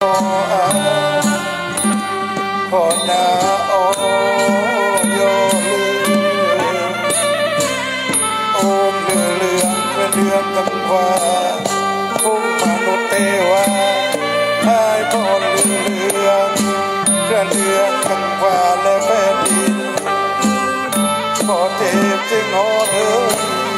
พอนาโอโยโอมเรือเรืองเป็นเรืองกังวาพุ่งมนุษย์เทวาให้พอเรืองกระเรืองกังวาและแผ่นดินพอเทพจึงหอเรือง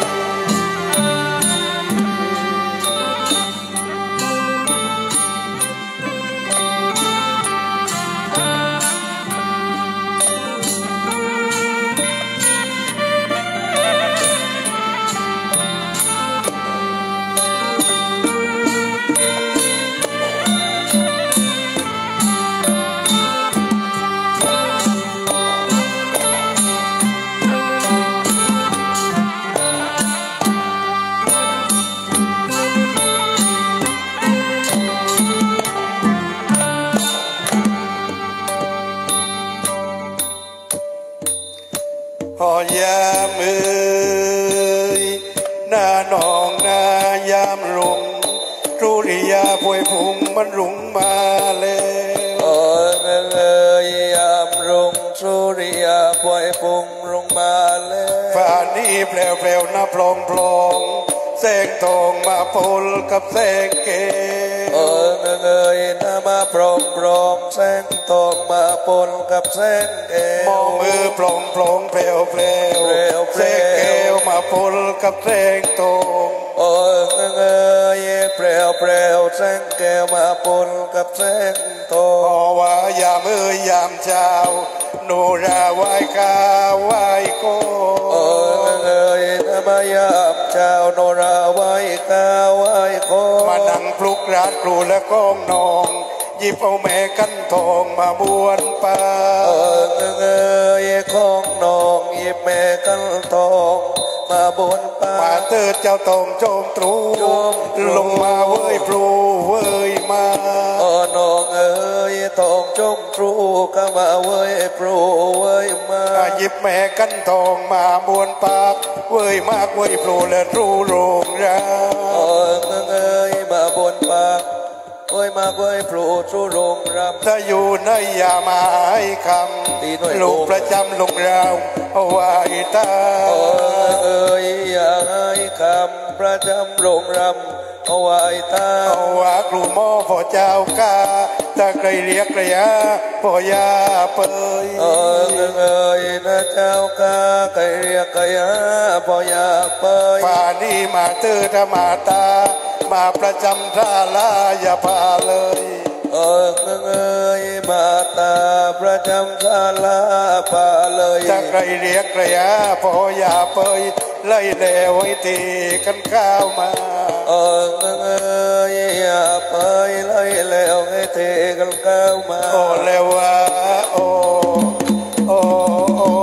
พอยามเอ่ยหน้าหนองหน้ายามรุงรุริยาพวยพุงมันรุงมาแล้วเอ่ยยามรุงรุริยาพวยพุงรุงมาแล้วฝ่านี้แปลวๆหน้าพลองพลองแสงทองมาปนกับแสงเกศเอ่ยหน้ามาพรมพรมแสงทองมาปนกับแสงเกศมองมือพลองพลองแปลวแสงเกศมาปนกับแสงทองเอ่ยแปลวแสงแก้วมาปนกับแสงทองว่ายามเอ่ยยามเช้าโนราไหว้กาไหว้โกเอ่ยนามายามเจ้าโนราไหว้กาไหว้โคมานั่งปลุกราดครูและก้องนองหยิบเอาแม่กันทองมาบวนปาเอ่ยของนองหยิบแม่กันทองมาบนป่าเติดเจ้าตองโจมตรูลงมาเว้ยพลูเว้ยมาน้องเอ๋ยทองจมตรูก็มาเว้ยพลูเว้ยมาหยิบแม่กันทองมาบวนปากเว้ยมากเว้ยพลูและตรูโรงราเอ๋ยมาบนปากเว้ยมากเว้ยพลูตรูโรงรำถ้าอยู่ในยามาให้คำลูกประจำลงราวเอาไว้ตาเอ๋ยอย่าให้คำประจำโรงรำเอาไว้ตาเอาว่าครูหมอพ่อเจ้ากาตาไกลเรียกระยะพ่อยาเปยเอ๋ยนะเจ้ากาไกลเรียกระยะพ่อยาเปยป่านี้มาเตอธมาตามาประจำท่าลาอย่าพาเลยเอ๋ยมาตาประจำท่าลาพาเลยตาไกลเรียกระยะพ่อยาเปยไล่แล้วไว้ตีกันข้าวมาเอ๋ยอย่าไปไล่แล้วให้เทกันข้าวมาโอ้แล้วว่าโอ้โอ้โอ้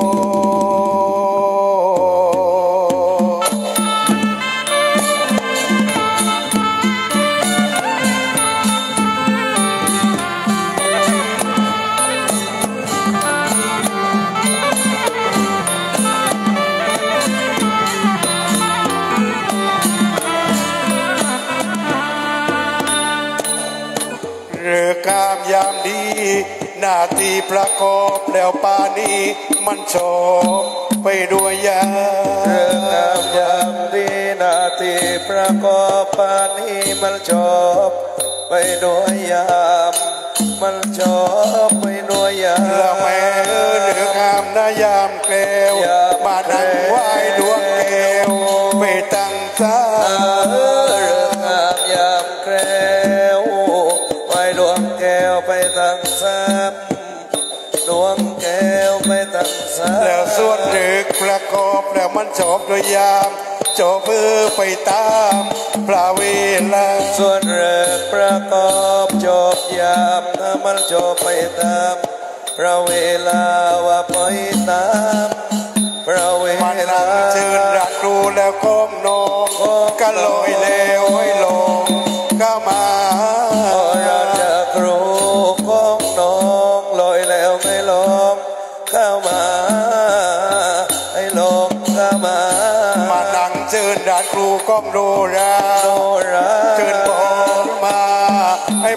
เรือกามยามดีหน้าที่ประกอบแล้วป่านี้มันโฉมไปด้วยยาเรือกามยามดีหน้าที่ประกอบป่านี้มันโฉมไปด้วยยามมันโฉมไปด้วยยามละแม่เรือกามนายามแก้วมานั่งไหว้ดวงแก้วไปตั้งใจเรือกามยามแก้วดวงแก้วไปตั้งสามดวงแก้วไปตั้งสามแล้วส่วนเรือกประกอบแล้วมันจบโดยยามจบเพื่อไปตามพระเวลาส่วนเรือกประกอบจบยามถ้ามันจบไปตามพระเวลาว่าไปตามพระเวลาเชิญรักดูแล้วก้มนองก็ลอยแล้วให้ลงก็มาครูของน้องลอยแล้วไม่ลงเข้ามาให้ลงเข้ามานั่งเชิญด่านครูก้องโดราเชิญบอลมาให้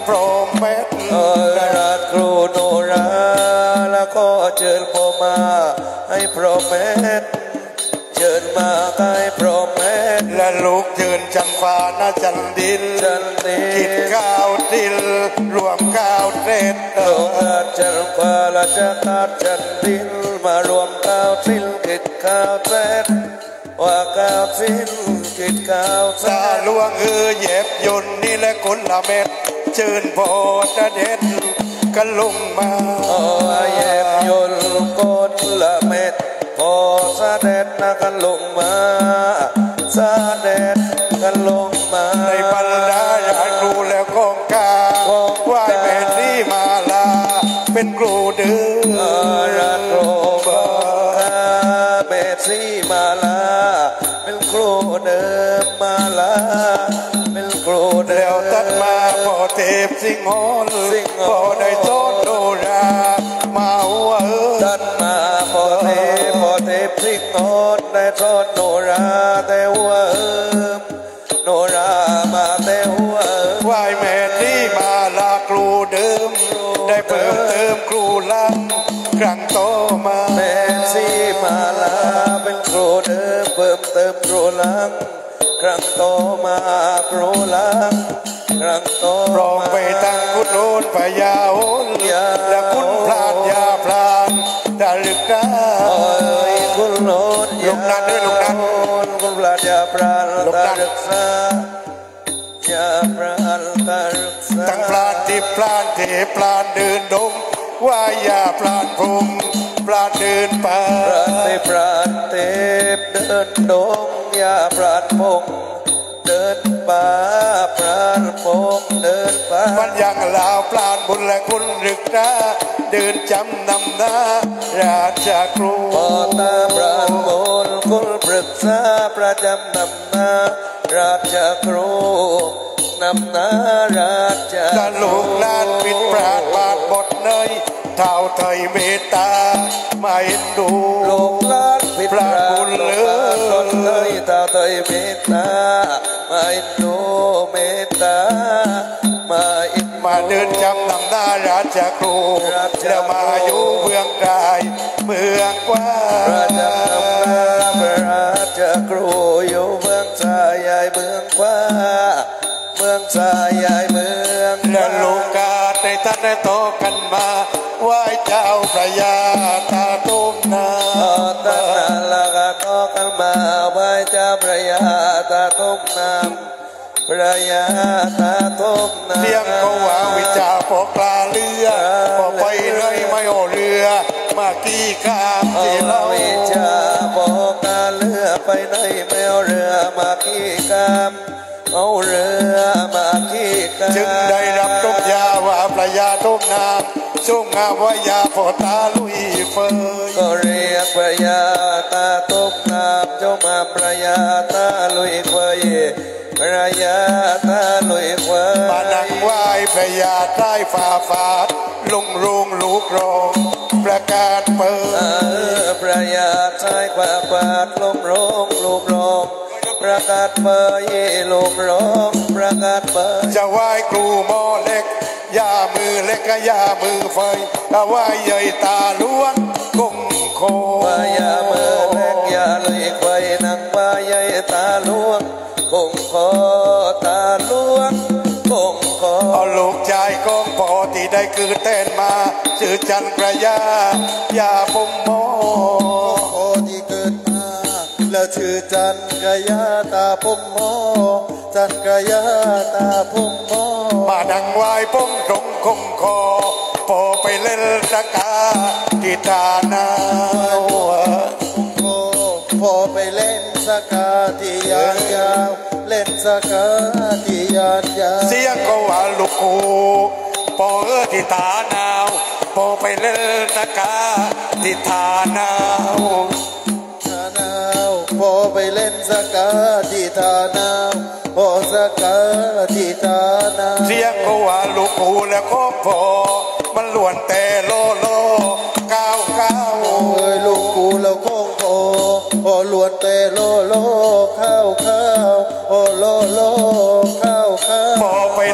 พรหมเม็ดราชครูโนราแล้วก็เชิญพ่อมาให้พรหมเม็ดเชิญมาให้พรหมเม็ดและลูกเชิญจันฟ้านาจันดินกิดก้าวดิลรวมก้าวเด็ดโลกาจันฟ้าและจักรจันดินมารวมก้าวดิลกิดก้าวเด็ดว่าก้าวดิลกิดก้าวตาลวงเย็บยนนี่และคนละเม็ดเชิญโพธเด็ดกันลงมาเย็บยนคนละเม็ดพอเสด็จนะกันลงมาเสด็จกันลงมาในบรรดาญาครูแล้วกองกาไหว้แม่ที่มาลาเป็นครูเดือรัตโรบแม่ที่มาลาเป็นครูเดิมมาลาเป็นครูเดิมตัดมาพอเทพสิงห์อนพอได้โซนโนรามาหัวตัดมาพอเทพสิงห์อนได้โซนโนราแต่หัวโนรามาแต่หัวไหว้แม่ที่มาลาครูเดิมได้เพิ่มเติมครูลังครั้งโตมาแม่ที่มาลาเป็นครูเดิมเพิ่มเติมครูลังครั้งโตมาครูลังครั้งโตพร้อมไปตั้งคุณโอนพยาโอนและคุณพลานยาพลานดาลึกกาคุณโอนลูกนั้นด้วยลูกนั้นคุณพลานยาพลานดาลึกษายาพลานดาลึกษาตั้งพลานที่พลานเทพลานเดินดงว่ายาพลานพงพลานเดินป่าพลานเทพเดินดงยาพลานพงเดินป่าพลานพงเดินป่ามันยังลาวพลานบุญและคุณรึกนะเดินจำนำหน้าราชครูพอตาพลานบุญคุณปรึกษาประจำนำหน้าราชครูนำหน้าราชตะลูกลานปิดปราดบาดบดเนยเท่าไทยเมตตาไม่ดูลูกลานปิดปราดบุญเลือดเลยเท่าไทยเมตตาไม่ดูเมตตามาเดินจำนำหน้าราชครูแล้วมาอยู่เมืองไกลเมืองกว้างราชนำหน้าราชครูอยู่เมืองสายใหญ่เมืองกว้างเมืองสายใหญ่เมืองและลูกกาได้ท่านได้โตกันมาไหว้เจ้าพระยาตาตุ้มนาตั้งนานแล้วก็โตกันมาไหว้เจ้าพระยาตาตุ้มนาพระยาตาตุ้มนาเสียงเขาว่าวิจาพอปลาเรือพอไปเลยไม่โอเรือมากี่กามที่เราวิจาพอปลาเรือไปไหนไม่เอาเรือมากี่กามเอาเรือมาขี้กันจึงได้รับทุกยาว่าพระยาทุกนามช่วงงามว่ายาพอตาลุยเฟยก็เรียกพระยาตาทุกนามจงมาพระยาตาลุยเฟยพระยาตาลุยเฟยมานั่งไหว้พระยาใต้ฝ่าฟาดลุงรุงลูกรองประกาศเปิดพระยาใต้ฝ่าฟาดลุงรุงลูกรองประกาศเปิดลูกร้องประกาศเปิดจะไหว้ครูหมอเล็กยามือเล็กก็ยามือไฟถ้าไหว้ใหญ่ตาล้วนกุ้งโคว่ายามือเล็กยาเลยไฟนักว่าใหญ่ตาล้วนกุ้งโคตาล้วนกุ้งโคเอาลูกชายกองพอที่ได้คือเต้นมาชื่อจันกระยายาปุ่มโมโคที่เกิดแล้วชื่อจันกะยาตาพุ่มโมจันกะยาตาพุ่มโมมาดังวายพงตรงคงคอพอไปเล่นตะกากีตาร์นาพอไปเล่นสกาที่ยานยาวเล่นสกาที่ยานยาวเสียงก็ว่าลูกคูพอที่ตาหนาวพอไปเล่นตะกาที่ตาหนาวพอไปเล่นสกาที่ทานาวพอสกาที่ทานาวเสียงก็ว่าลูกคูและก็พอมันล้วนแต่โลโลก้าวก้าวลูกคูแล้วก็พอล้วนแต่โลโลข้าวข้าวโอโลโลข้าวข้าวพอไปเล่นตะ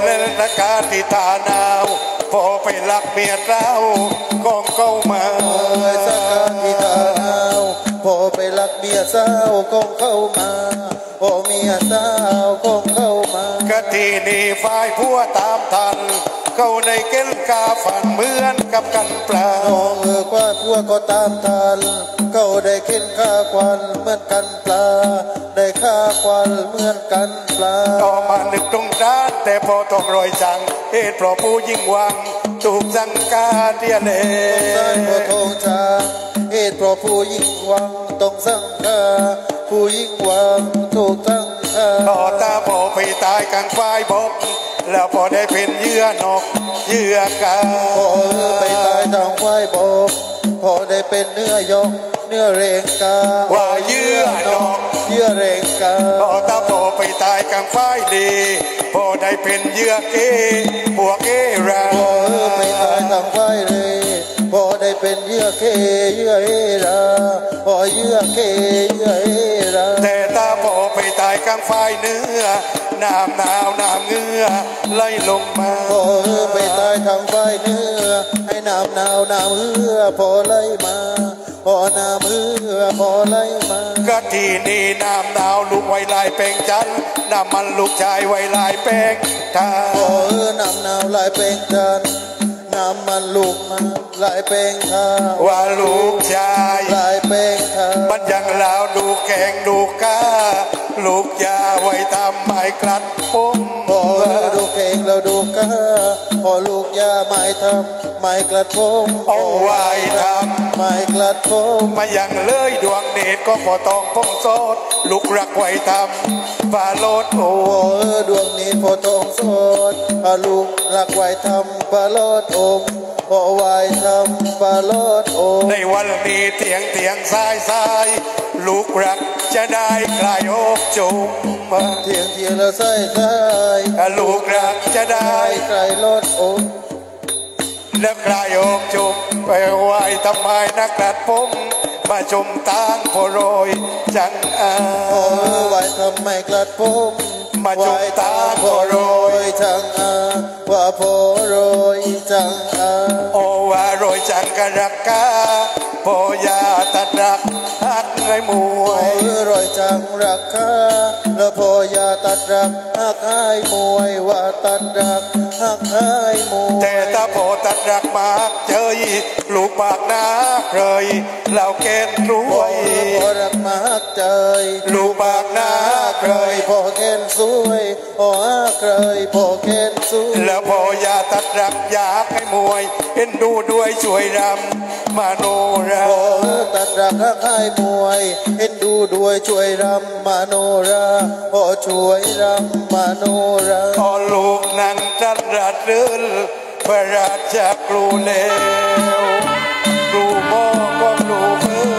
กาที่ตาหนาวพอไปรักเมียเจ้ากองเข้ามาสกาที่ตาหนาวพอไปรักเมียสาวกองเข้ามาโอเมียสาวกองเข้ามากะทีนี่ฝ่ายผัวตามทันเขาในเก้นกาฝันเหมือนกับกันปลาน้องกว่าผัวก็ตามทันเขาได้เข็นข้าควันเหมือนกันปลาได้ข้าควันเหมือนกันปลาต่อมานึกตรงด้านแต่พอต้องรอยจังเหตุเพราะผู้ยิ่งหวังถูกจังกาเดียเลพอทงจางเหตุเพราะผู้ยิ่งหวังต้องสังกาผู้ยิ่งหวังถูกตั้งต่อตาพอไปตายกลางฝ่ายบกแล้วพอได้เป็นเยื่อนกเยื่อกาพอไปตายทางฝ่ายบกพอได้เป็นเนื้อยกเนื้อเรงกาว่าเยื่อนกเยื่อเรงกาต่อตาพอไปตายกลางฝ่ายดีพอได้เป็นเยื่อเกบวกเกราพอไปตายทางฝ่ายดีพอได้เป็นเยื่อเคเยื่อเอราพอเยื่อเคเยื่อเอราแต่ตาพอไปตายกลางฝ่ายเนื้อน้ำหนาวน้ำเงือไหลลงมาพอไปตายทางฝ่ายเนื้อให้น้ำหนาวน้ำเหือพอไหลมาพอน้ำเหือพอไหลมากะทีนี่น้ำหนาวลูกไวลายแปลงจันน้ำมันลูกชายไวลายแปลงทาพอน้ำหนาวลายแปลงจันน้ำมันลูกมาลายแปลงทาว่าลูกชายลายแปลงทามันยังลาวดูแกงดูกาลูกยาไว้ทำไม้กลัดผมพอดูแกงเราดูกาพอลูกยาไม้ทำไม้กลัดผมเอาไว้ทำไม้กลัดผมมายังเลยดวงเดชก็พอต้องพงโซดลูกรักไว้ทำฟาโลดโอดวงนี้พอต้องโซดลูกรักไว้ทำฟาโลดโอพอไว้ทำฟาโลดโอในวันนี้เตียงสายลูกรักจะได้คลายอกจุ่มเทียงแล้วใส่ลูกรักจะได้คลายลดโอแล้วคลายอกจุ่มไปไหวทำไมนักกลัดผมมาชมตางพอโรยจังไหวทำไมกลัดผมมาชมตางพอโรยจังว่าพอโรยจังโอว่าโรยจังกะรักกาพอยาตัดรักหักไงมวยโรยจังรักกาแล้วพอยาตัดรักหักไอ้มวยว่าตัดรักหักไอ้มวยแต่ถ้าพอตัดรักมากเจยลูกปากนาเคยเราเกณฑ์รวยพอรักมากเจยลูกปากนาเคยพอเกณฑ์สวยพอเคยพอเกณฑ์สวยแล้วพอยาตัดรักอยากให้มวยเอ็นดูด้วยช่วยรำมาโนราพอตัดรักหักไอ้มวยเอ็นดูด้วยช่วยรำมาโนราพอช่วยรำมาโนราพอลูกนั่งจัดรัดรื่นพระราชครูเลวครูโมก็ครูเพื่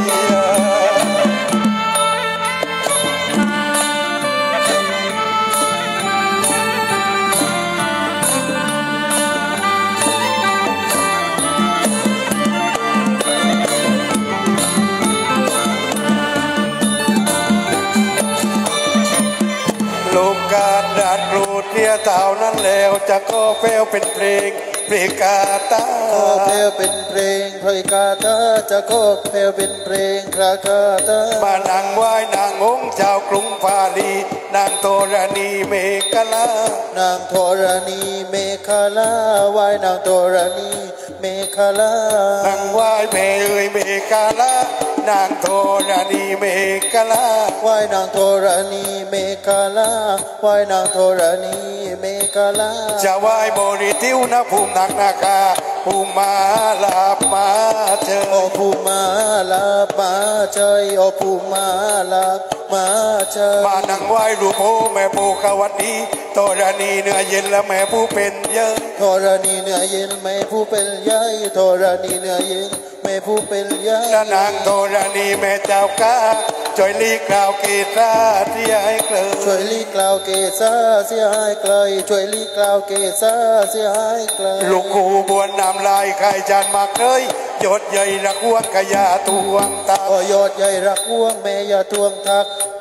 ลูกการดัดรูดเรียเต่านั้นแล้วจะก็เฟลเป็นเพลงเพลงกาตาเพลเป็นเพลงเพลงกาตาจะก็เพลเป็นเพลงครากาตามานั่งไหว้นางองค์เจ้ากรุงฟาลีนางโธรณีเมฆลานางโธรณีเมฆลาไหว้นางโธรณีเมฆลานางไหว้เมย์เมฆลานางโธรณีเมฆลาไหว้นางโธรณีเมฆลาไหว้นางโธรณีเมฆลาจะไหว้บริทิวนะภูมินักนาคาภูมาลาบมาเจอโอภูมาลาบมาเจยโอภูมาลาบมาเจยมานั่งไหว้รูปโอแม่ปูขวัดดีโธรณีเนื้อเย็นและแม่ผู้เป็นเยอะโธรณีเนื้อเย็นแม่ผู้เป็นใหญ่โธรณีเนื้อเย็นแม่ผู้เป็นใหญ่นางโธรณีแม่เจ้ากาช่วยลีกล่าวเกศาเสียให้เกลช่วยลีกล่าวเกศาเสียให้ไกลช่วยลีกล่าวเกศาเสียให้ไกลลูกกูบวนน้ำลายไข่จานมากเลยยศใหญ่รักห่วงกะยาทวงตายศใหญ่รักห่วงแม่ยาทวงทัก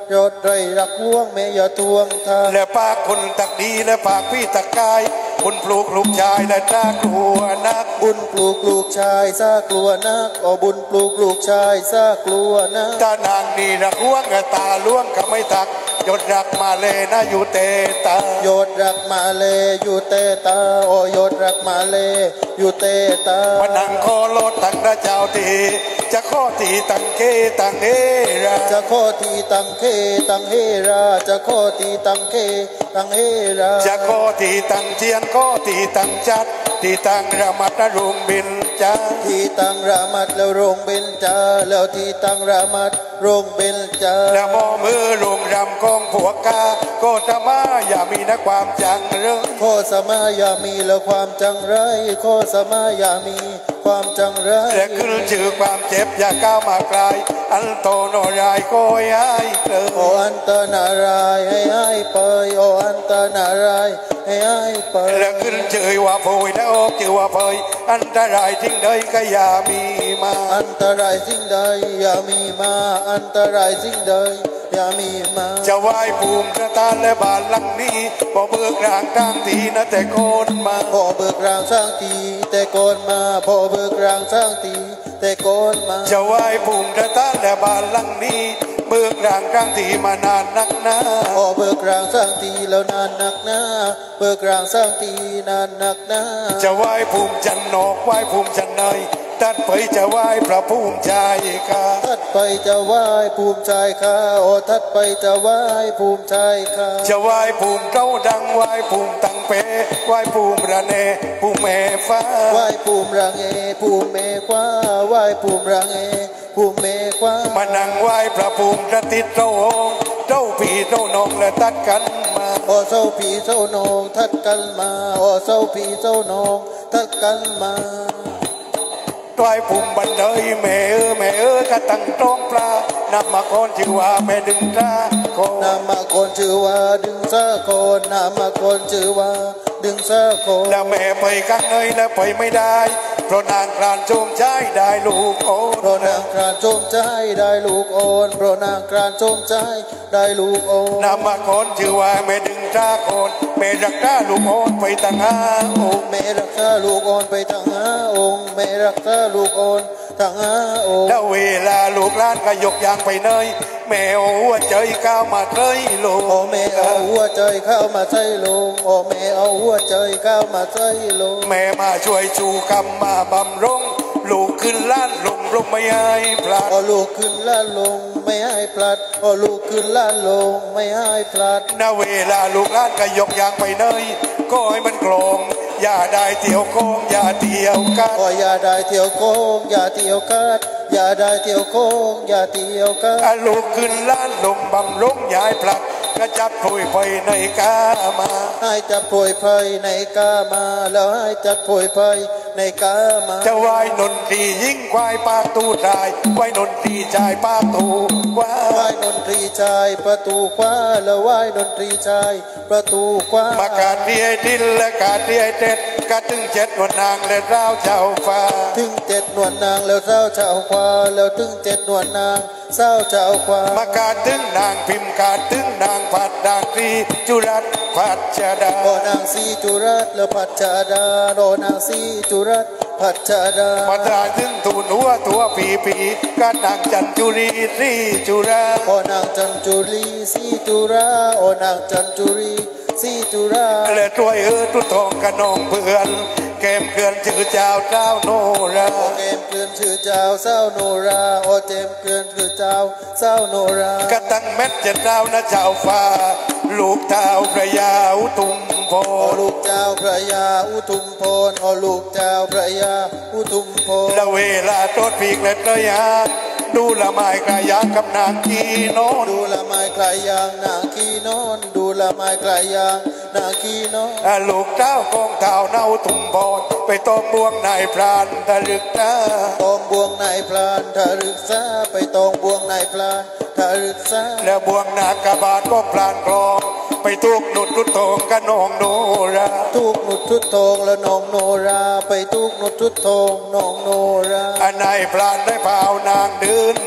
ยอดไรรักห่วงแม่อย่าทวงทางและปากคนตักดีและปากพี่ตักกายบุญปลูกลูกชายและตากลัวนักบุญปลูกลูกชายซากลัวนักบุญปลูกลูกชายซากลัวนักตานางนี่รักห่วงตาล่วงก็ไม่ตักยดรักมาเลยนะอยู่เตตายดรักมาเลยอยู่เตตายดรักมาเลยอยู่เตตาพนังคอรถตั้งพระเจ้าตีจะข้อตีตั้งเกตั้งเฮราจะข้อตีตั้งเกตั้งเฮราจะข้อตีตั้งเกตั้งเฮราจะข้อตีตั้งเจียนข้อตีตั้งจัดตีตั้งระมัดระรุงบินจ้าที่ตั้งระมัดแล้วโรงเบญจาแล้วที่ตั้งระมัดโรงเบญจาแล้วมอมือลงรำกองผัวกาโกตมาอย่ามีนะความจังเรื่องโคสมาอย่ามีแล้วความจังไรโคสมาอย่ามีความจังไรและขึ้นชื่อความเจ็บอย่าก้าวมาไกลอันโตโนรายโกยให้เกิดโออันตนารายให้ไปโออันตนารายให้ไปและขึ้นชื่อว่าโพยและออกชื่อว่าเพยอันตรายทิ้งใดก็อย่ามีมาอันตรายสิ่งใดอย่ามีมาอันตรายสิ่งใดอย่ามีมาจะไหว้ภูมิพระตาและบานหลังนี้พอเบิกร่างตั้งทีนะแต่โกนมาพอเบิกร่างสร้างทีแต่โกนมาพอเบิกร่างสร้างทีแต่โกนมาจะไหว้ภูมิพระตาและบานหลังนี้เบิกร่างตั้งทีมานานนักหนาพอเบิกร่างสร้างทีแล้วนานนักหนาเบิกร่างสร้างทีนานนักหนาจะไหว้ภูมิจันนอกไหว้ภูมิจันเนยตัดไปจะไหว้พระภูมิใจข้าทัดไปจะไหว้ภูมิใจข้าโอทัดไปจะไหว้ภูมิใจข้าจะไหว้ภูมิเก้าดังไหว้ภูมิตังเปไหว้ภูมิระเนภูมิแม่ฟ้าไหว้ภูมิระเงภูมิเมฆฟ้าไหว้ภูมิระเงภูมิเมฆฟ้ามานั่งไหว้พระภูมิกระติดเจ้าองค์เจ้าผีเจ้านองและตัดกันมาโอเจ้าผีเจ้านองทัดกันมาโอเจ้าผีเจ้านองทัดกันมาต้อยปุ่มบันเดยแม่กระตั้งตรงปลานำมาคนชื่อว่าแม่ดึงตาโคนนำมาคนชื่อว่าดึงซาโคนนำมาคนชื่อว่าดึงซาโคนแล้วแม่ไปกันเนยแล้วไปไม่ได้เพราะนางครานโจมใจได้ลูกโอนเพราะนางครานโจมใจได้ลูกโอนเพราะนางครานโจมใจได้ลูกโอนนำมาคนชื่อว่าแม่ดึงตาโคนแม่รักษาลูกโอนไปตั้ง5 องค์แม่รักษาลูกโอนไปตั้ง5 องค์แม่รักษาลูกโอนตั้ง5 องค์แล้วเวลาลูกหลานก็ยกยางไปเนยแม่เอาหัวใจเข้ามาใส่ลงโอ้แม่เอาหัวใจเข้ามาใส่ลงโอ้แม่เอาหัวใจเข้ามาใส่ลงแม่มาช่วยชูคำมาบำรุงลูกขึ้นล้านลงไม่ให้พลาดลูกขึ้นล้านลงไม่ให้พลาดลูกขึ้นล้านลงไม่ให้พลาดณเวลาลูกหลานก็ยกยางไปเนยก็ให้มันกลองอย่าได้เที่ยวโค้งอย่าเที่ยวกัดอย่าได้เที่ยวโค้งอย่าเที่ยวกัดอย่าได้เที่ยวโค้งอย่าเที่ยวกัดลูกขึ้นล้านลงบำรุงย้ายพลัดก็จับป่วยไปในกามาให้จับป่วยไปในกามาแล้วให้จับป่วยไปในกามาจะไหวนนทรียิ่งควายปากตูตายไหวนนทรีชายปากตูกว่าไหวนนทรีชายประตูคว้าแล้วไหวนนทรีชายประตูคว้ามากาดเดียดินและกาดเดียเจ็ดกาถึง7 นวลนางและเจ้าเจ้าฟ้าถึง7 นวลนางแล้วเจ้าเจ้าฟ้าแล้วถึง7 นวลนางเจ้าเจ้าฟ้ามากาถึงนางพิมพ์กาถึงนางผัดนางตรีจุรัตผัดจดาโอนางสีจุรัตแล้วผัดจดาโอนางสีจุรัตผัดจดาปัตราถึงตูนหัวตัวปีกานางจันจุรีสีจุราโอนางจันจุรีสีจุราโอนางจันจุรีสีจุราและตัวตุทองกระนองเพื่อนเกมเกลือนชื่อเจ้าโนราเกมเกลือนชื่อเจ้าโนราโอเจมเกลือนชื่อเจ้าโนรากระตั้งเม็ดเจ็ดเจ้านะเจ้าฟ้าลูกเจ้าพระยาอุทุมพรลูกเจ้าพระยาอุทุมพรลูกเจ้าพระยาอุทุมพรละเวลาโตดปีกเล็ดระยาดูละไม้กลายยางกับนางกีโนนดูละไม้กลายยางนางกีโนนดูละไม้กลายยางนางกีโนนลูกเจ้ากองเท้าเน่าตุ่มบอดไปตองบวงนายพรานทะลึกนะตองบวงนายพรานทะลึกซาไปตองบวงนายพรานทะลึกซาแล้วบวงนากระบาดก็พรานกลองไปทุกหนุดทุดทองกับน้องโนราทุกหนุดทุดทองแล้วน้องโนราไปทุกหนุดทุดทองน้องโนรานายพรานได้พาวนางเดินบ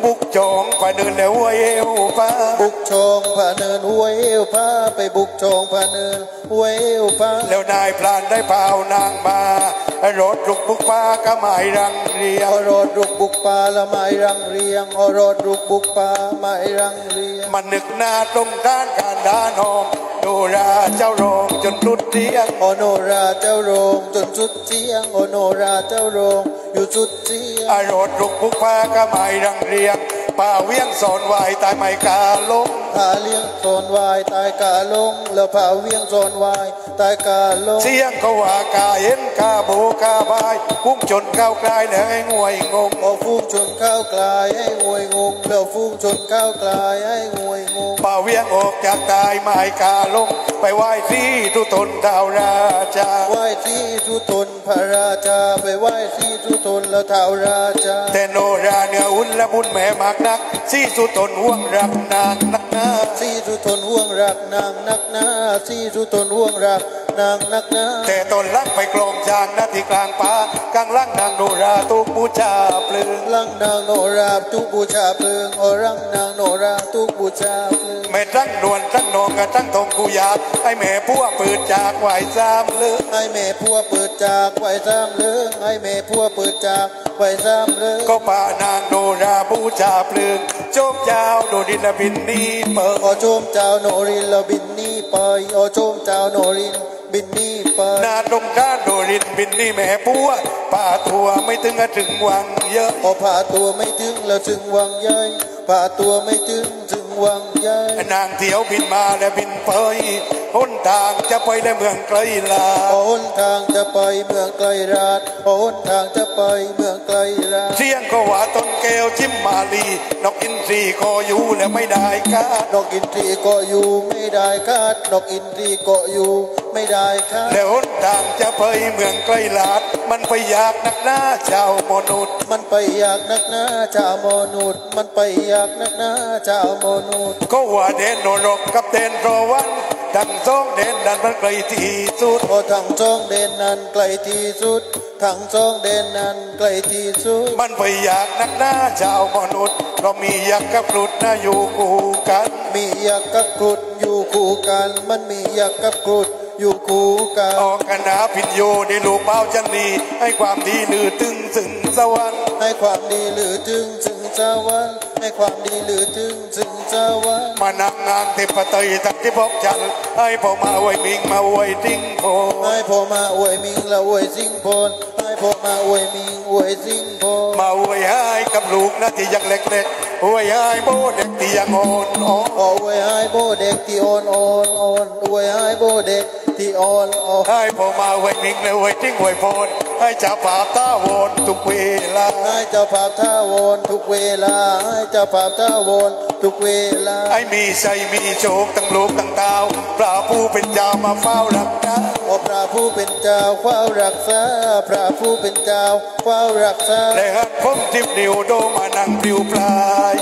บุกจองไปเดินแล้วหัวเอวป้าบุกชองผ่าเนินหัวเอวผ้าไปบุกชองผ่าเนินหัวเอวผ้าแล้วนายพลานได้เผานางมารถลุกบุกป้าก็หมายรังเรียงรถลุกบุกป่าละหมายรังเรียงรถลุกบุกป่าหมายรังเรียงมันนึกหน้าตรงด้านการด้านองโนราเจ้าโรงจนสุดเตียงโนราเจ้าโรงจนสุดเตียงโนราเจ้าโรงอยู่สุดเตียงรถลุกบุกป้าก็หมายรังเรียงป่าเวียงสอนวายตายไม่กาลงผาเลี้ยงสอนวายตายกาลงแล้วผาเวียงสอนวายตายกาลงเสียงเขาว่ากาเห็นกาโบกาบายพุ่งชนก้าวไกลแล้วให้งวยงงฟุ้งชนก้าวไกลให้งวยงงแล้วฟุ้งชนก้าวไกลให้งวยงงป่าเวียงออกจากตายไม่กาลงไปไหว้ที่ทุตนดาวราชาไหว้ที่ทุตนพระราชาไปไหว้ที่ทุตนแล้วท้าวราชาแต่โนราเนื้ออุ่นและบุญแม่มากนักที่สุตนห่วงรักนางนักหนาที่สุตนห่วงรักนางนักหนาที่สุตนห่วงรักนางนักหนาแต่ตนลักไปกลองจางนาที่กลางป่ากลางล่างนางโนราตุกบูชาเปลืองล่างนางโนราตุกบูชาเปลืองร่างนางโนราตุกบูชาเปลืองแม่ตั้งนวลตั้งนองกับตั้งทองกุยาไอแม่พัวเปิดจากไหวซ้ำเลืองไอแม่พัวเปิดจากไหวซ้ำเลืองไอแม่พัวเปิดจากไหวซ้ำเลืองก็ป่านางโนราบูชาเปลืองโจมเจ้าโดดินละบินนี้เปิดโจมเจ้าโนรินละบินนี้ไปโจมเจ้าโนรินบินนี่ไปนาตรงด้านโดรินบินนี่แม่ปัวป่าตัวไม่ถึงวังเยอะป่าตัวไม่ถึงแล้วถึงวังเยอะป่าตัวไม่ถึงวังเยอะนางเที่ยวบินมาและบินไปหนทางจะไปในเมืองไกลลาหนทางจะไปเมืองไกลราชหนทางจะไปเมืองไกลราชเที่ยงก็ว่าต้นแก้วจิ้มมาลีนกอินทรีก็อยู่และไม่ได้คาดนกอินทรีก็อยู่ไม่ได้คาดนกอินทรีก็อยู่ไม่ได้คาดแล้วหนทางจะไปเมืองไกลลาดมันไปอยากนักหน้าชาวมนุษย์มันไปอยากนักหน้าชาวมนุษย์มันไปอยากนักหน้าชาวมนุษย์ก็ว่าเดนโนรกกับเดนโรวันทั้งสองเดนนั้นมันไกลที่สุดทั้งสองเดนนั้นไกลที่สุดทั้งสองเดนนั้นไกลที่สุดมันไปอยากนักหน้าชาวมนุษย์ก็มียักษ์กับกรุดนะอยู่คู่กันมียักษ์กับกรุดอยู่คู่กันมันมียักษ์กับกรุดอยู่คู่กันออกกันนาพินโยได้ลูกเป้าจันดีให้ความดีลือถึงสวรรค์ให้ความดีลือถึงสวรรค์ให้ความดีลือถึงสวรรค์มานักงานเทพไตรตักที่พบจันให้พ่อมาอวยมิงมาอวยสิงโพให้พ่อมาอวยมิงและอวยสิงโพให้พ่อมาอวยมิงอวยสิงโพมาอวยให้กับลูกนะที่ยังเล็กๆอวยให้โบเด็กที่ยังอ่อนอวยให้โบเด็กที่อ่อนอวยให้โบเด็กที่อ่อนให้พ่อมาอวยมิงและอวยสิงอวยพรให้เจ้าภาพท่าวนทุกเวลาให้เจ้าภาพท่าวนทุกเวลาให้เจ้าภาพท่าวนทุกเวลาให้มีชัยมีโชคตั้งโลกตั้งดาวพระผู้เป็นเจ้ามาเฝ้ารักษาพระผู้เป็นเจ้าเฝ้ารักษาพระผู้เป็นเจ้าเฝ้ารักษาและหัดพงทิพย์เดียวโดมานั่งปลิวปลาย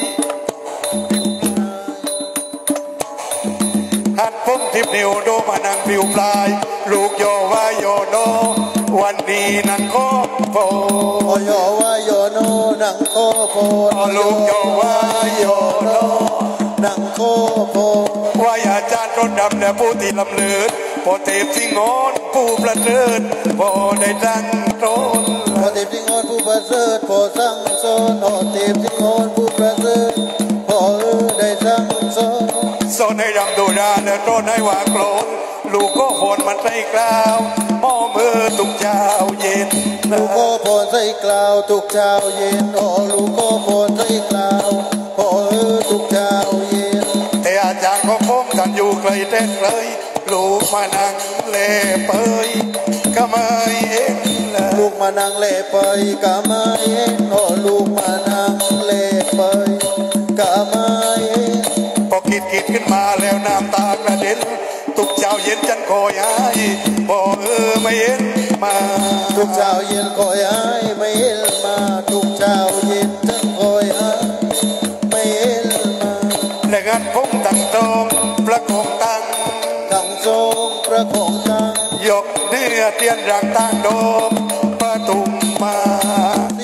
หัดพงทิพย์เดียวโดมานั่งปลิวปลายลูกโยวาโยโนวันนี้นังโคโพโยวาโยโนนังโคโพลูกโยวาโยโนนังโคโพวายอาจารย์รถดำและผู้ที่ลำเลิศพอเทพสิงอนผู้ประเสริฐพอได้ตั้งตนพอเทพสิงอนผู้ประเสริฐพอสั่งสอนพอเทพสิงอนผู้ประเสริฐพอได้สั่งสอนให้ดำดูดาและต้นให้วางโกลนลูกก็ฝนมันใส่กล่าวพ่อมือทุกเช้าเย็นลูกก็ฝนใส่กล่าวทุกเช้าเย็นลูกก็ฝนใส่กล่าวพ่อทุกเช้าเย็นแต่อาจารย์ของผมท่านอยู่ไกลเต้นเลยลูกมานั่งเล่เปยก็ไม่เห็นลูกมานั่งเล่เปยก็ไม่เห็นลูกมานั่งเล่เปยก็ไม่เห็นพอคิดขึ้นมาแล้วน้ำตากระเด็นทุกเช้าเย็นจันคอยหายบอกไม่เห็นมาทุกเช้าเย็นคอยหายไม่เห็นมาทุกเช้าเย็นจันคอยหายไม่เห็นมาและงั้นผมตั้งตรงประคองตั้งทรงประคองตั้งยกเนื้อเตียนรังตั้งโดมประตุมมาเตียนรัง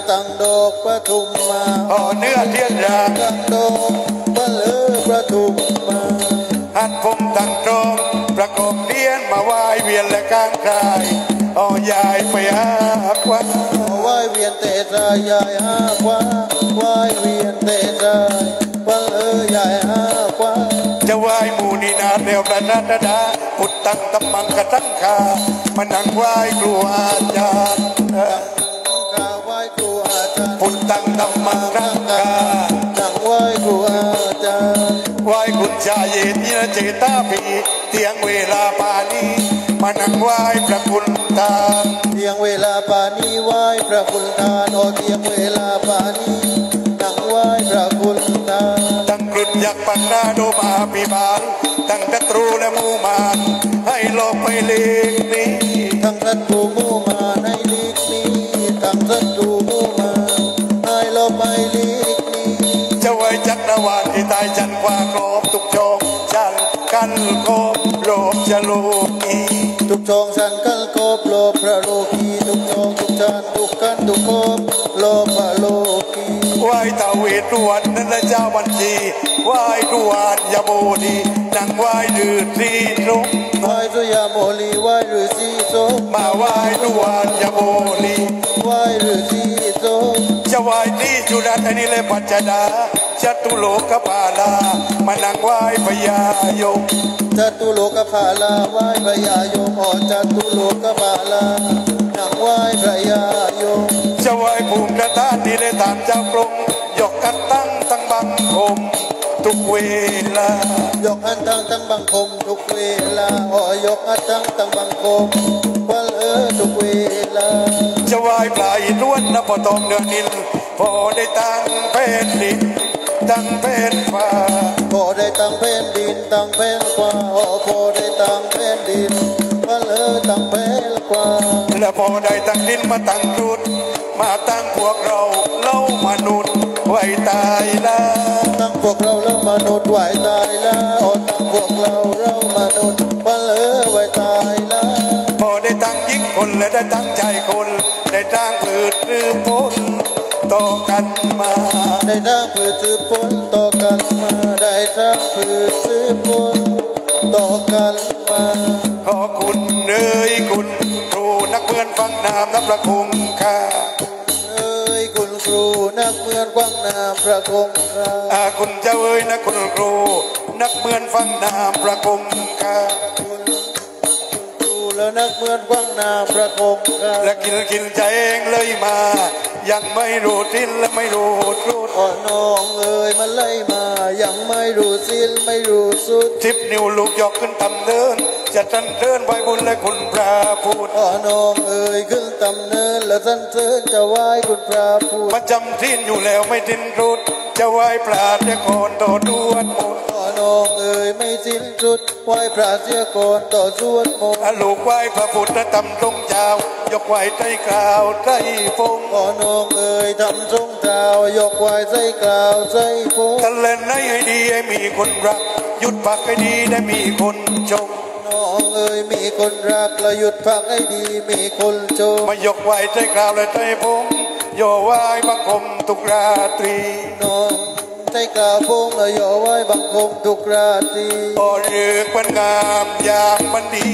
ตั้งดอกประทุมมาเนื้อเทียนยางตั้งดอกมาเลือประทุมมาหัดผมตั้งตรงประกบเดียนมาไหว้เวียนและกลางกายยายไปหาควันไหว้เวียนเตะใจยายหาควันไหว้เวียนเตะใจวันยายหาควันจะไหว้หมู่นีนาเดียวประนัดดาพุทธังตัมมังกะตังคามานั่งไหว้ครูอาจารย์ไหว้ครูอาจารย์พุทธังตัมมังรังกานั่งไหว้ครูอาจารย์ไหว้คุณชายเย็นยเจตาปีเตียงเวลาปานีมานั่งไหว้พระคุณตาเตียงเวลาปานีไหว้พระคุณตาเตียงเวลาปานีนั่งไหว้พระคุณตาตั้งกลุ่มยักษ์ปันนาโดมาปีบาลตั้งศัตรูและมูมานให้ลบไปเล็กนี้ทั้งศัตรูมูมานให้ลีกนี้ทั้งศัตรูมูมานให้ลบไปลีกนี้จะไว้จักรวาลที่ตายจันกว่าโกบทุกจงจันกันโกบโลบจะโลกีทุกจงจันกันโกบโลบพระโลกีทุกจงทุกจันทุกกันทุกโกบโลบพระโลกีไหว้ตาเวทรวนนั่นเจ้าบัญชีไหว้รวนยาโมดีนั่งไหว้ฤาษีสงไหว้สุยาโมลีไหว้ฤาษีสงมาไหว้รวนยาโมลีไหว้ฤาษีสงจะไหว้ที่จุฬาธานีและปัจจดาจตุโลกภาลามานั่งไหว้พญายมจตุโลกภาลาไหว้พญายมจตุโลกภาลานั่งไหว้พญายมจะไหว้ภูมิกระทานนี่เลยตามเจ้ากรมยกกันตั้งบังคมทุกเวลายกอันตั้งบังคมทุกเวลายกอันตั้งบังคมวันทุกเวลาจะไหว้ปลายล้วนนะพอตองเดือนนินพอได้ตั้งแผ่นดินตั้งแผ่นฟ้าพอได้ตั้งแผ่นดินตั้งแผ่นฟ้าพอได้ตั้งแผ่นดินวันตั้งแผ่นฟ้าและพอได้ตั้งดินมาตั้งจุดมาตั้งพวกเราเล่ามนุษย์ไว้ตายแล้วตั้งพวกเราแล้วมนุษย์ไว้ตายแล้วตั้งพวกเรามนุษย์วันไว้ตายแล้วพอได้ตั้งยิ่งคนและได้ตั้งใจคนได้ตั้งพืชหรือผลต่อกันมาได้ตั้งพืชสืบผลต่อกันมาได้ตั้งพืชสืบผลต่อกันมาขอคุณเอ๋ยคุณครูนักเพื่อนฟังนามนับประคงค่าคุณครูนักเมือนฟังนามพระคงคาคุณเจ้าเอ๋ยนะคุณครูนักเมือนฟังนามพระคงคาคุณครูแล้วนักเมือนฟังนามพระคงคาและกินใจเองเลยมายังไม่รู้สิ้นและไม่รู้สุดน้องเอ๋ยมันเลยมายังไม่รู้สิ้นไม่รู้สุดทิพนิ้วลูกยกขึ้นทำเดินจะทันเดินไว้บุญและคุณพระพูดน้องเอ๋ยขึ้นตำเนินและทันเดินจะไหว้คุณพระพูดประจำที่อยู่แล้วไม่ทิ้นรุดจะไหว้พระเสียก่อนต่อดวดมนต์น้องเอ๋ยไม่สิ้นสุดไหว้พระเสียก่อนต่อสวดมนต์ลูกไหว้พระพุทธธรรมทรงเจ้ายกไหว้ใจกล่าวใจฟงน้องเอ๋ยทำทรงเจ้ายกไหว้ใจกล่าวใจฟงทะเลนให้ดีให้มีคนรักหยุดพักให้ดีได้มีคนชมน้องเอ๋ยมีคนรักและหยุดพักให้ดีมีคนชมมายกไหว้ใจกล่าวและใจฟงโยไหว้บังคมทุกราตรีน้องใจกล่าวพงและโยไหว้บังคมทุกราตรีเรือกมันงามยามมันดี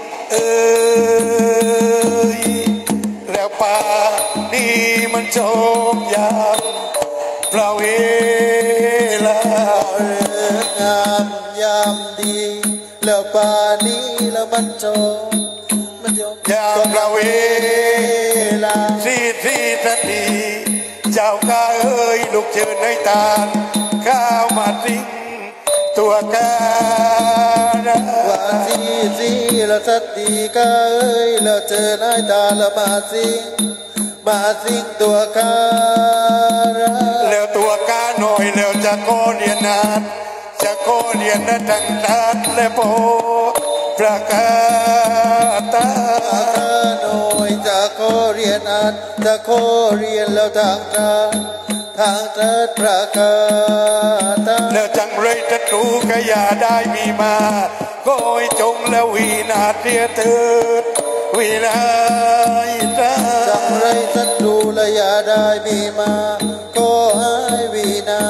แล้วป่านี่มันโชมยามพระเวลาเรืองามยามดีแล้วป่านี้แล้วมันโชมยามพระเวลาที่ทันทีเจ้าข้าเอ้ยลูกเชิญให้ตาลข้าวมาทิ้งตัวกาว่าซีละสัตติกาเอ้ยแล้วเจอหน้าตาละมาสิงตัวกาแล้วตัวกาหน่อยแล้วจะโกเรียนนานจะโกเรียนนะทั้งตาและโปประกาตาหน่อยจะโกเรียนนานจะโกเรียนแล้วทางตาประกาตาแล้วจังไรจะถูกก็อย่าได้มีมาก็ให้จงแล้ววินาทีเถิดวินาทีจังไรศัตรูและและอย่าได้มีมาก็ให้วินา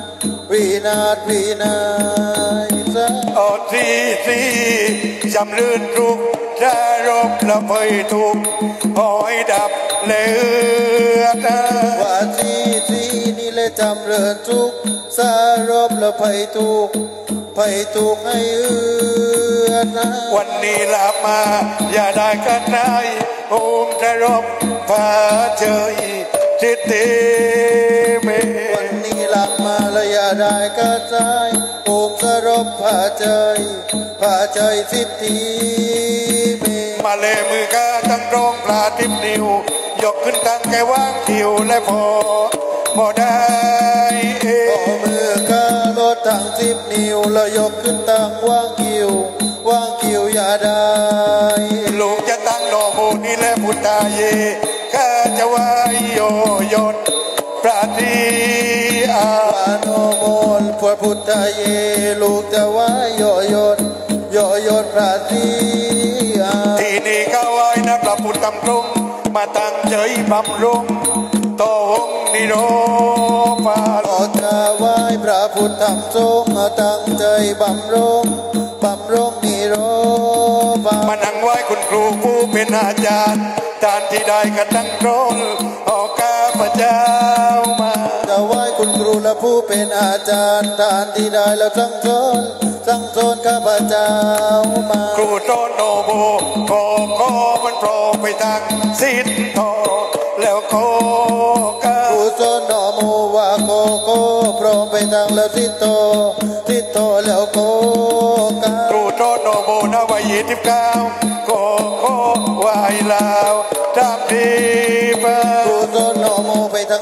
ศออที่จำลื่นทุกจะรบละเพยทุกหอยดับเลือดว่าที่นี่เลยจำเริญทุกสารบละเพยทุกให้เอื้อนะวันนี้ลามาอย่าได้กันได้โอมจะรบพาเจยจิตติเมวันนี้ลามาและอย่าได้กันได้โอมจะรบพาเจยจิตติเมมาเลยมือกาตั้งตรงปลาทิพนิ้วยกขึ้นตั้งแกว่างคิวและพอได้มือกาลดตั้ง10 นิ้วแล้วยกขึ้นตั้งว่างคิวอย่าได้ลูกจะตั้งดอกโบนี่และพุทธาเยข้าจะไหวโยยนพระทีอาโนโมลพระพุทธเยลูกจะไหวโยยนพระทีอาที่นี่ข้าไหวนะพระพุทธธรรมตรงมาตั้งใจบำรุงโตงนิโรธาขอจะไหวพระพุทธธรรมทรงมาตั้งใจบำรุงนิโรธามานั่งไหวคุณครูผู้เป็นอาจารย์ทานที่ได้กันตั้งตรงออกข้าพเจ้ามาจะไหวคุณครูและผู้เป็นอาจารย์ทานที่ได้แล้วสั่งสอนข้าพเจ้ามาครูโตโนโบโคมันโปรไปทางสิทธอแล้วโคครูโตโนโมว่าโคโปรไปทางแล้วสิทธอแล้วโคครูโตโนโบนาวัย29โควายลาวทำดีไปครูโตโนโมไปทาง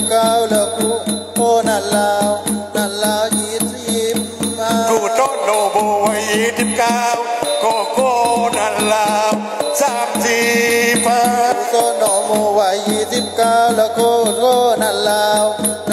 29แล้วครูนั่นลาว20 ครูโตโนโบวัย29โคนั่นลาว30 ครูโตโนโมวัย29แล้วโคนั่นลาว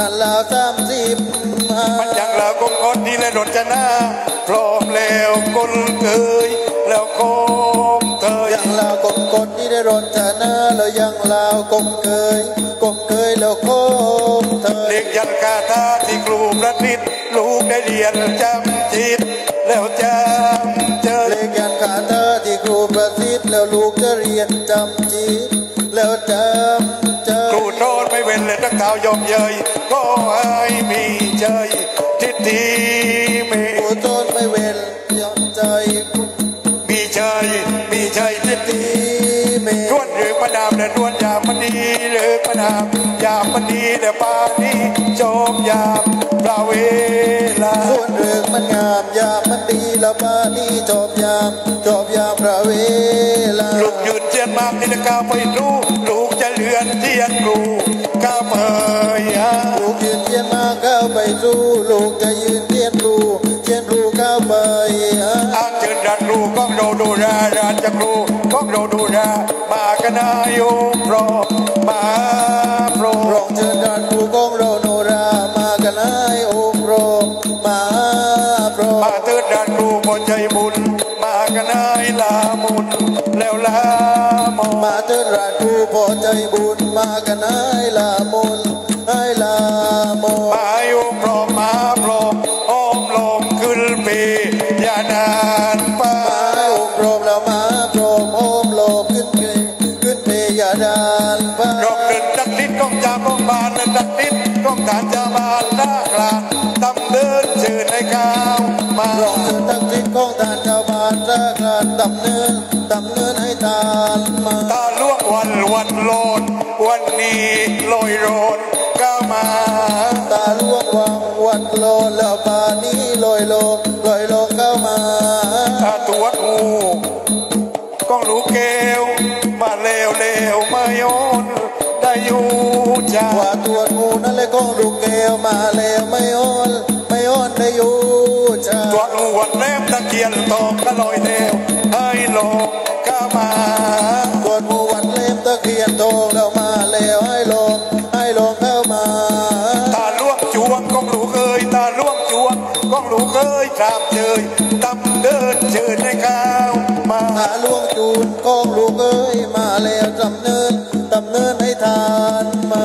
30 มันยังลาวกงคนที่และรถจะหน้าพร้อมแล้วกลเกยแล้วโคมเกยยังลาวกงคนที่ได้รถจะหน้าแล้วยังลาวกงเกยแล้วโคมเกยเด็กยันกาตาที่ครูประดิษฐ์ลูกได้เรียนจำจิตแล้วจำเจอเด็กยันกาตาที่ครูประดิษฐ์แล้วลูกจะเรียนจำจิตแล้วจำเจอครูโทษไม่เว้นเลยตั้งข่าวยอมเยยก็ให้มีใจทิฏฐิเมครูโทษไม่เว้นยอมใจมีใจทิฏฐิเมด้วนหรือประดามและด้วนยามมันดีหรือประดามยามมันดีแต่ป่านี้โจมยามพระเวลาด้วนหรือมันงามยามมันดีแล้วป่านี้จบยามพระเวลาลูกยืนเจียนมากที่จะก้าวไปรู้ลูกจะเลื่อนเทียนรูก้าวเผยลูกยืนเทียนมาก้าวไปสู้ลูกจะยืนเทียนรูก้าวไปอ้างเชิญดันรูก้องโดดูราราจะครูก้องโดดูรามากันนายโปรมาโปรร้องเชิญดันรูก้องโดดูรามากันนายโปรมาเติร์ดดันรูพอใจบุญมากันนายลามุนแล้วลาโมมาเติร์ดดันรูพอใจบุญมากันนายลามุนให้ลาโมมาโยโปรมาโปรอ้อมลมขึ้นปียานานป้าโอมโปรมแล้วมาโปรมโอมโลมขึ้นปียานานป้ารบเดินตักนิดก้องจาก้องบานและตักนิดก้องการจะบานหน้ากลางตำเดินชื่อในก้าวมารองเดินตักนิดก้องทานจะบานหน้ากลางตำเนินให้ทานมาตาล่วงวันโลนวันนี้ลอยโรนก้าวมาตาล่วงวันโลนแล้วป่านี้ลอยโลก้าวมาตาตัวงูก้องลูกแก้วมาเลวมาโยนได้อยู่จ้าว่าตัวงูนั่นเลยก้องลูกแก้วมาเลวไม่โยนได้อยู่จ้าตัวงูวันเล็บตะเกียนตองก็ลอยเลวให้ลงก้าวมาตัวงูวันเล็บตะเกียนตองแล้วมาเลวให้ลงเข้ามาตาล่วงจวงก้องลูกเอ้ยตาล่วงจวงก้องลูกเอ้ยตามเจยตำเดินเชิญในข้าวมาตาล่วงจูนก้องลูกเอ้ยมาแล้วตำเนินให้ทานมา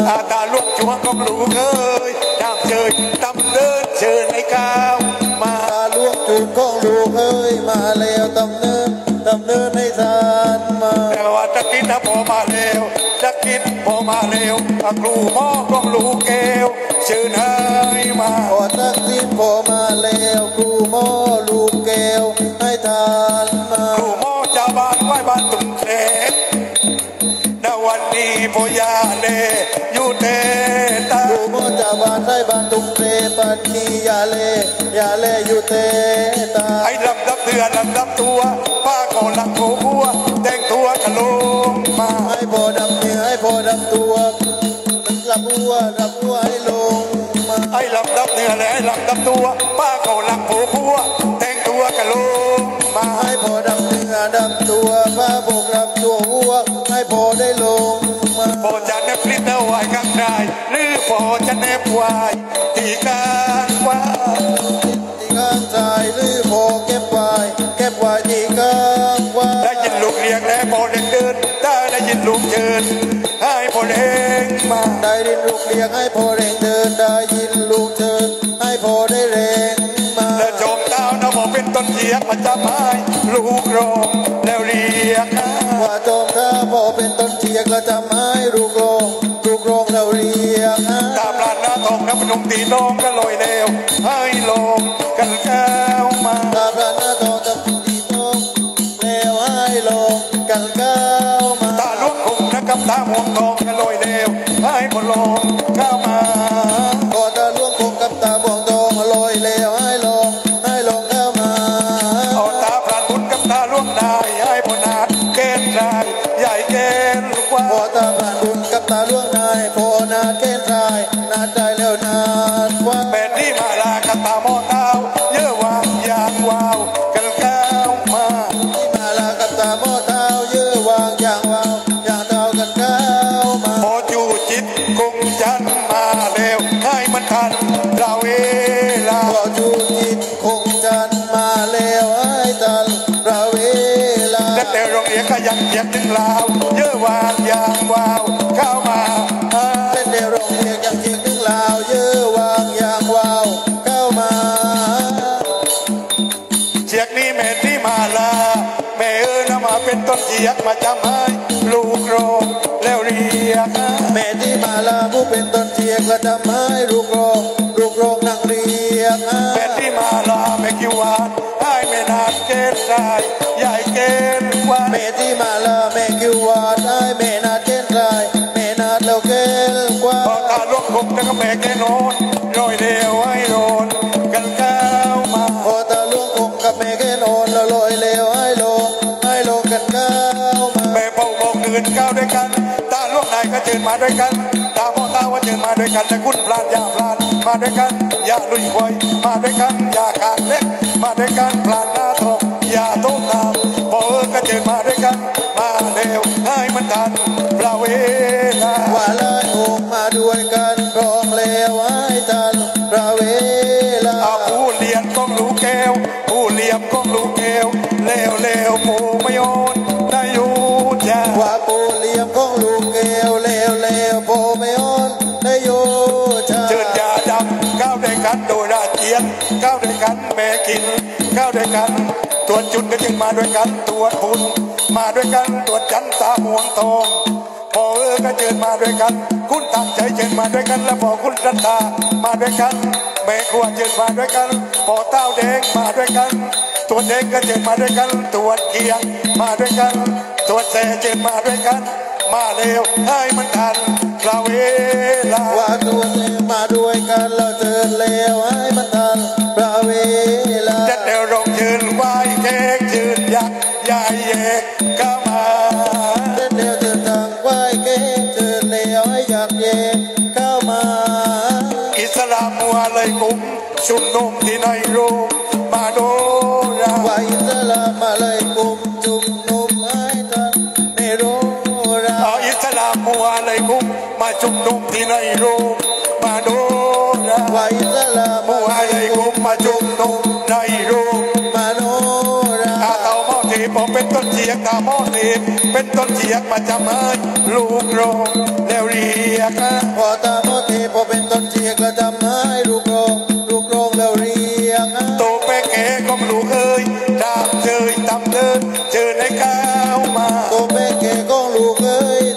มาเร็วนักกินพอมาเร็วครูหมอกล้องลูกแก้วชื่อให้มาพอทักษิณพอมาแล้วครูหมอลูกแก้วให้ทานมาครูหมอจะบ้านไหว้บ้านตุ้งเล็กณวันนี้พอยาเลอยู่เตตาครูหมอจะบ้านได้บ้านตุ้งเตปันนียาเลอยู่เตตาไอ้ลำดับเดือนลำดับตัวป้าขอหลักโผล่แต่งตัวกะลงมาให้พอดำเนื้อให้พอดำตัวรับหัวให้ลงมาไอ้ลำดับเนื้อและไอ้ลำดับตัวป้าขอหลักโผล่แต่งตัวกะลงมาให้พอดำเนื้อดำตัวป้าโบกรับตัวหัวให้พอได้ลงมาพอจะเนบลิ้นเอาไว้ข้างใดหรือพอจะเนบไว้ที่กลางว่าข้างใจหรือพอเก็บไว้ที่กลางว่าได้ยินลูกเรียกแล้วพอเดินได้ยินลูกเชิญให้พอเร่งมาได้ยินลูกเรียกให้พอเร่งเดินได้ยินลูกเชิญให้พอได้เร่งมาและโจมเต้าน้ำหอมเป็นต้นเสียงมาจะไม่ลูกร้องแล้วเรียกว่าโจมถ้าพอเป็นต้นเสียงก็จะไม่ลูกร้องแล้วเรียกตามลานหน้าทองน้ำพนมตีน้องก็ลอยเร็วให้ลงกันแก้วมาตามลานหน้าทองน้ำพนมตีน้องแล้วให้ลงกันแก้วมาตาลุกคงนะครับตาห่วงทองก็ลอยเร็วให้พลงเข้ามาก็ตาลุกคงกับตาห่วงทองลอยเร็วให้ลงเข้ามาเอาตาพรานบุญกับตาล่วงได้ให้พนาดเกณฑ์ใจใหญ่เกณฑ์กว่าพอตาพรานบุญกับตาล่วงได้พอนาดเกณฑ์ใจนาดได้แล้วนาดว่าเป็นที่มาลากับตาหม้อเต้าเยอะวางยางวาวกันแก้วมาที่มาลากับตาหม้อเต้าเยอะวางยางวาวอย่างเต้ากันแก้วมาพอจูจิตคงจันมาเร็วให้มันทันเราเวลาพอจูจิตคงจันมาแล้วให้ทันเราเวลาแต่โรงเรียนก็ยังเจ็บถึงลาวเยอะวางยางวาวเข้ามาแต่โรงเรียนยังเจ็บถึงลาวเยอะวางยางวาวเข้ามาเชียกนี้แม่ที่มาลาแม่นำมาเป็นต้นเชียกมาจำให้ลูกโรงแล้วเรียกแม่ที่มาลาผู้เป็นต้นเชียกและจำให้ลูกโรงนั่งเรียกแม่ที่มาลาแม่คิวานให้แม่นาดเกณฑ์ใจใหญ่เกณฑ์กว่าแม่ที่มาลาแม่คิวานให้แม่นาดเกณฑ์ใจแม่นาดแล้วเกณฑ์กว่าพอตาลุกคงแล้วก็แม่แกโนนรอยเดียวให้โดนกันแก้วมาพอตาลุกคงกับแม่แกโนนแล้วลอยเร็วให้ลงกันแก้วมาแม่เป่าบอกเดินก้าวด้วยกันตาลุกไหนก็เชิญมาด้วยกันตาหม้อเต้าว่าเชิญมาด้วยกันแต่คุณพลานยาพลานมาด้วยกันอย่าลุยควายมาด้วยกันอย่าขาดเล็กมาด้วยกันพลานหน้าทองอย่าโต้ตามพอก็เจอมาด้วยกันมาเร็วให้มันทันเราเวลาว่าเลยโอมมาด้วยกันรองเร็วให้ทันเราเวลาผู้เลี้ยงก้องลูกแก้วผู้เลี้ยงก้องลูกแก้วเร็วปูไม่โอนได้อยู่จ้าว่าผู้เลี้ยงก้องลูกแก้วเร็วปูไม่โอนได้อยู่จ้าเชิญยาดำก้าวด้วยกันโดยราเจียนก้าวด้วยกันแม่กินก้าวด้วยกันตัวจุดก็จึงมาด้วยกันตัวบุญมาด้วยกันตัวจันตาห่วงทองพอก็เชิญมาด้วยกันคุณตั้งใจเชิญมาด้วยกันและพอคุณรัตตามาด้วยกันแม่ขวดเชิญมาด้วยกันพอเต้าแดงมาด้วยกันตัวแดงก็เชิญมาด้วยกันตัวเกียงมาด้วยกันตัวแสเชิญมาด้วยกันมาเร็วให้มันทันเราเวลาว่าตัวแสมาด้วยกันเราเชิญเร็วให้มันทันเราเวลาจะเดี๋ยวร้องเชิญไหวเค้กเชิญยักษ์ใหญ่เอกเข้ามาเดี๋ยวเชิญทางไหวเค้กเชิญเร็วให้ยักษ์เอกเข้ามาอิสลามมัวเลยกุ้มชุมนุมที่ในโรงมาโดราว่าอิสลามมาเลยกุ้มชุมนุมให้ทันในโรงอิสลามมัวเลยกุ้มมาชุมนุมที่ในโรงมาโดราว่าอิสลามมัวเลยกุ้มมาชุมนุมในโรงมาโดราเต่าหม้อทีผมเป็นต้นเชียงตาหม้อทีเป็นต้นเชียงมาจำให้ลูกโรงแล้วเรียกพอตาหม้อทีผมเป็นต้นเชียงแล้วจำให้ลูกโรงแล้วเรียกโตเป๊กแก่ก็ลูกเอ้ยดามเจยตำเดินเจอในก้าวมาโตเป๊กแก่ก็ลูกเอ้ย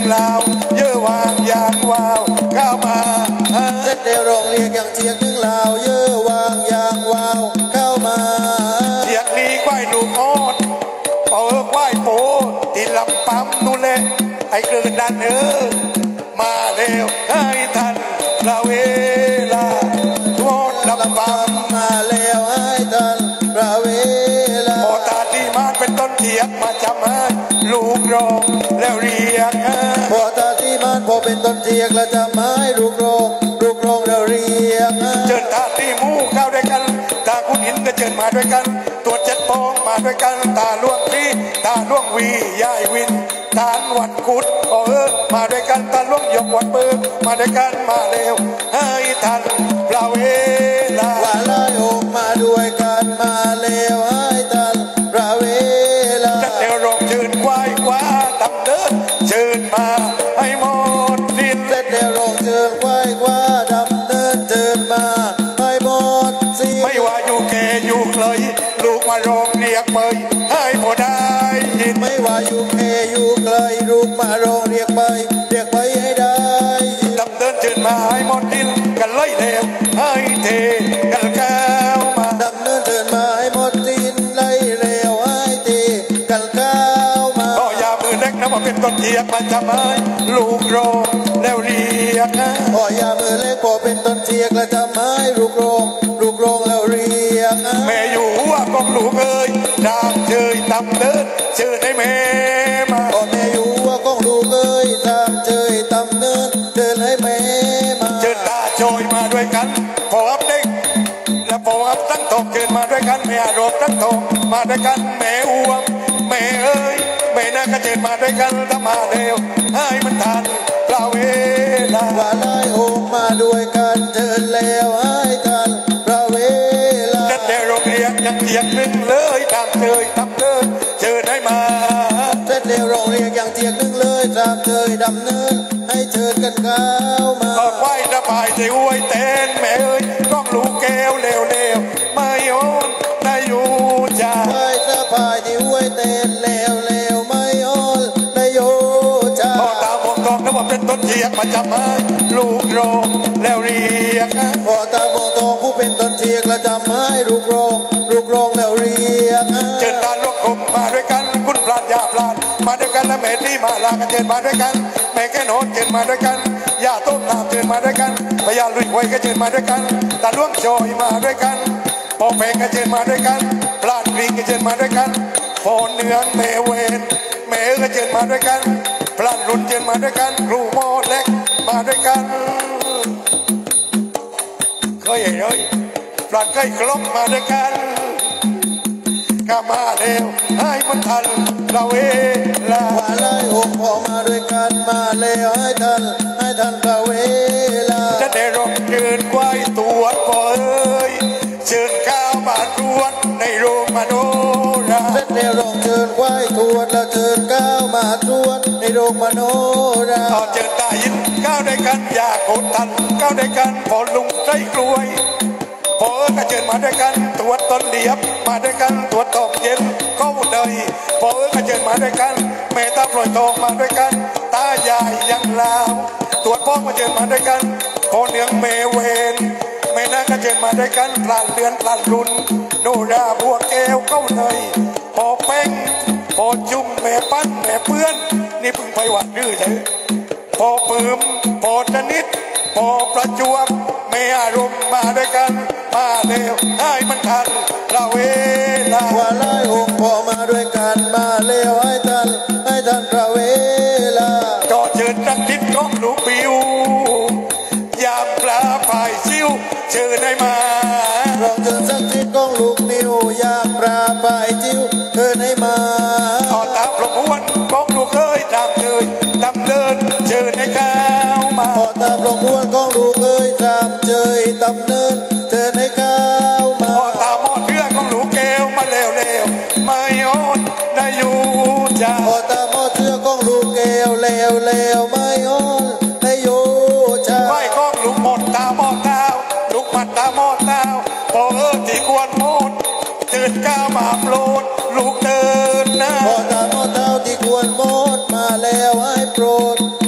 งลาวเยอะวางยางวาวก้าวมาเส้นเดียวร้องเรียกอย่างเชียงถึงลาวเยอะวางยางวาวเข้ามาเสียงนี้ควายหนูออดควายโปที่ลำปั๊มนู่นแหละไอ้เกิดดันมาเร็วให้ทันเราเวลาโทษลำปั๊มมาแล้วให้ทันเราเวลาพอตาที่มาเป็นต้นเทียบมาจำให้ลูกรองแล้วเรียกพอตาที่มันพอเป็นต้นเทียกแล้วจะไม้ลูกรองเราเรียกเจิญตาที่มูเข้าด้วยกันตาคุณหินก็เจิญมาด้วยกันตัวเจ็ดปองมาด้วยกันตาล่วงที่ตาล่วงวียายวินตาวัดกุดมาด้วยกันตาล่วงยกวัดเบิกมาด้วยกันมาเร็วให้ทันเราเวลาว่าลายออกมาด้วยกันมาเร็วให้ทันเราเวลาจะเดี๋ยวรองเชิญควายกว่าดำเดินเชิญมาให้หมดสิ้นเสร็จเดี๋ยวรองเชิญควายกว่าดำเดินเชิญมาให้หมดสิ้นไม่ว่าอยู่แก่อยู่เลยลูกมาร้องเรียกเปยให้พอได้ยินไม่ว่าอยู่แก่อยู่ไกลลูกมาร้องเรียกไปให้ได้ดำเดินเชิญมาให้หมดสิ้นกันเลยเร็วให้เทกันแก้วมาดำเนินเชิญมาให้หมดสิ้นเลยเร็วให้เทกันแก้วมาก็อย่ามือเล็กนะว่าเป็นต้นเทียบมาจำให้ลูกโรงแล้วเรียกนะก็อย่ามือเล็กพอเป็นต้นเทียกแล้วจำให้ลูกโรงแล้วเรียกแม่อยู่ว่ากองลูกเอ้ยดามเชยดำเดินเชิญให้แม่มาก็แม่อยู่ว่ากองลูกเอ้ยดามเชยดำเดินเชิญให้แม่มาเชิญตาโชยมาด้วยกันพออับเด็กและพออับตั้งตกเชิญมาด้วยกันแม่อารมณ์ตั้งตกมาด้วยกันแม่อ้วงแม่เอ้ยแม่น่าก็เชิญมาด้วยกันถ้ามาเร็วให้มันทันเราเวลาว่าลายออกมาด้วยกันเชิญแล้วให้ทันเราเวลาจะแต่โรงเรียนยังเทียงหนึ่งเลยตามเชยทำเดินเชิญให้มาเสร็จแล้วโรงเรียนยังเทียงหนึ่งเลยตามเชยดำเนินให้เชิญกันก้าวมาก็ไหวระบายใจอวยเต้นแม่เอ้ยต้องลูกแก้วเร็วไม่โอนได้อยู่จ้าไหวระบายใจอวยเต้นเร็วไม่โอนได้อยู่จ้าพอตามองตองแล้วว่าเป็นต้นเทียกมาจำให้ลูกโรงแล้วเรียกพอตามองตองผู้เป็นต้นเทียกแล้วจำให้ลูกโรงแล้วเรียกเจิญตาลูกคมมาด้วยกันคุณปราดยาปราดมาด้วยกันและแม่ที่มาลากันเจิญมาด้วยกันแม่แก่โนนเจิญมาด้วยกันย่าต้มน้ำเจิญมาด้วยกันพญาลุยไว้ก็เจิญมาด้วยกันตาล่วงโชยมาด้วยกันพอแฝงก็เจิญมาด้วยกันปราดกรีก็เจิญมาด้วยกันพอเนืองแม่เวนแม่ก็เจิญมาด้วยกันปราดรุ่นเจิญมาด้วยกันครูโมเล็กมาด้วยกันเคยเลยปราดใกล้ครบมาด้วยกันก็มาเร็วให้มันทันเราเวลาว่าลายองค์พอมาด้วยกันมาเร็วให้ทันเราเวลาจะได้รบเกินควายตัวก่อนเชิญก้าวมาตรวจในโรงมโนราจะได้รองเชิญควายตรวจแล้วเชิญก้าวมาตรวจในโรงมโนราต่อเชิญตายินก้าวด้วยกันอยากโคนทันก้าวด้วยกันพอลุงใจกล้วยพอก็เชิญมาด้วยกันตรวจต้นเดียบมาด้วยกันตรวจตอกเย็นเข้าเลยพอก็เชิญมาด้วยกันแม่ตาปล่อยทองมาด้วยกันตาใหญ่ยังลาวตรวจพ่อมาเชิญมาด้วยกันพอเนืองเมเวนแม่น่าก็เชิญมาด้วยกันพลานเดือนพลานรุ่นโนราบัวแก้วเข้าเลยพอเป้งพอจุ่มแม่ปั้นแม่เพื่อนนี่เพิ่งไปวัดดื้อเลยพอปืมพอชนิดพอประจวบแม่อารมณ์มาด้วยกันมาเร็วให้มันทันเราเวลาว่าลายองค์พอมาด้วยกันมาเร็วให้ทันเราเวลาก็เชิญนักทิศของลูกปิวยามปลาฝ่ายซิวเชิญให้มาลองเชิญสักทิศของลูกนิวยามปลาฝ่ายซิวเชิญให้มาต่อตามประมวลของลูกเอ้ยตามเลยดำเนินเชิญให้ก้าวมาต่อตามประมวลของลูกเอ้ยตามเจยดำเนินเชิญให้ก้าวมาต่อตามหมดเรื่องของลูกแก้วมาเร็วไม่โอนได้อยู่จ้าต่อตามหมดเรื่องของลูกแก้วเร็วไม่โอนได้อยู่จ้าไม่ของลูกหมดตาหมดดาวลูกมัดตาหมดดาวพอที่ควรหมดเชิญก้าวมาโปรดลูกเดินหน้าพอตาหมดดาวที่ควรหมดมาแล้วให้โปรด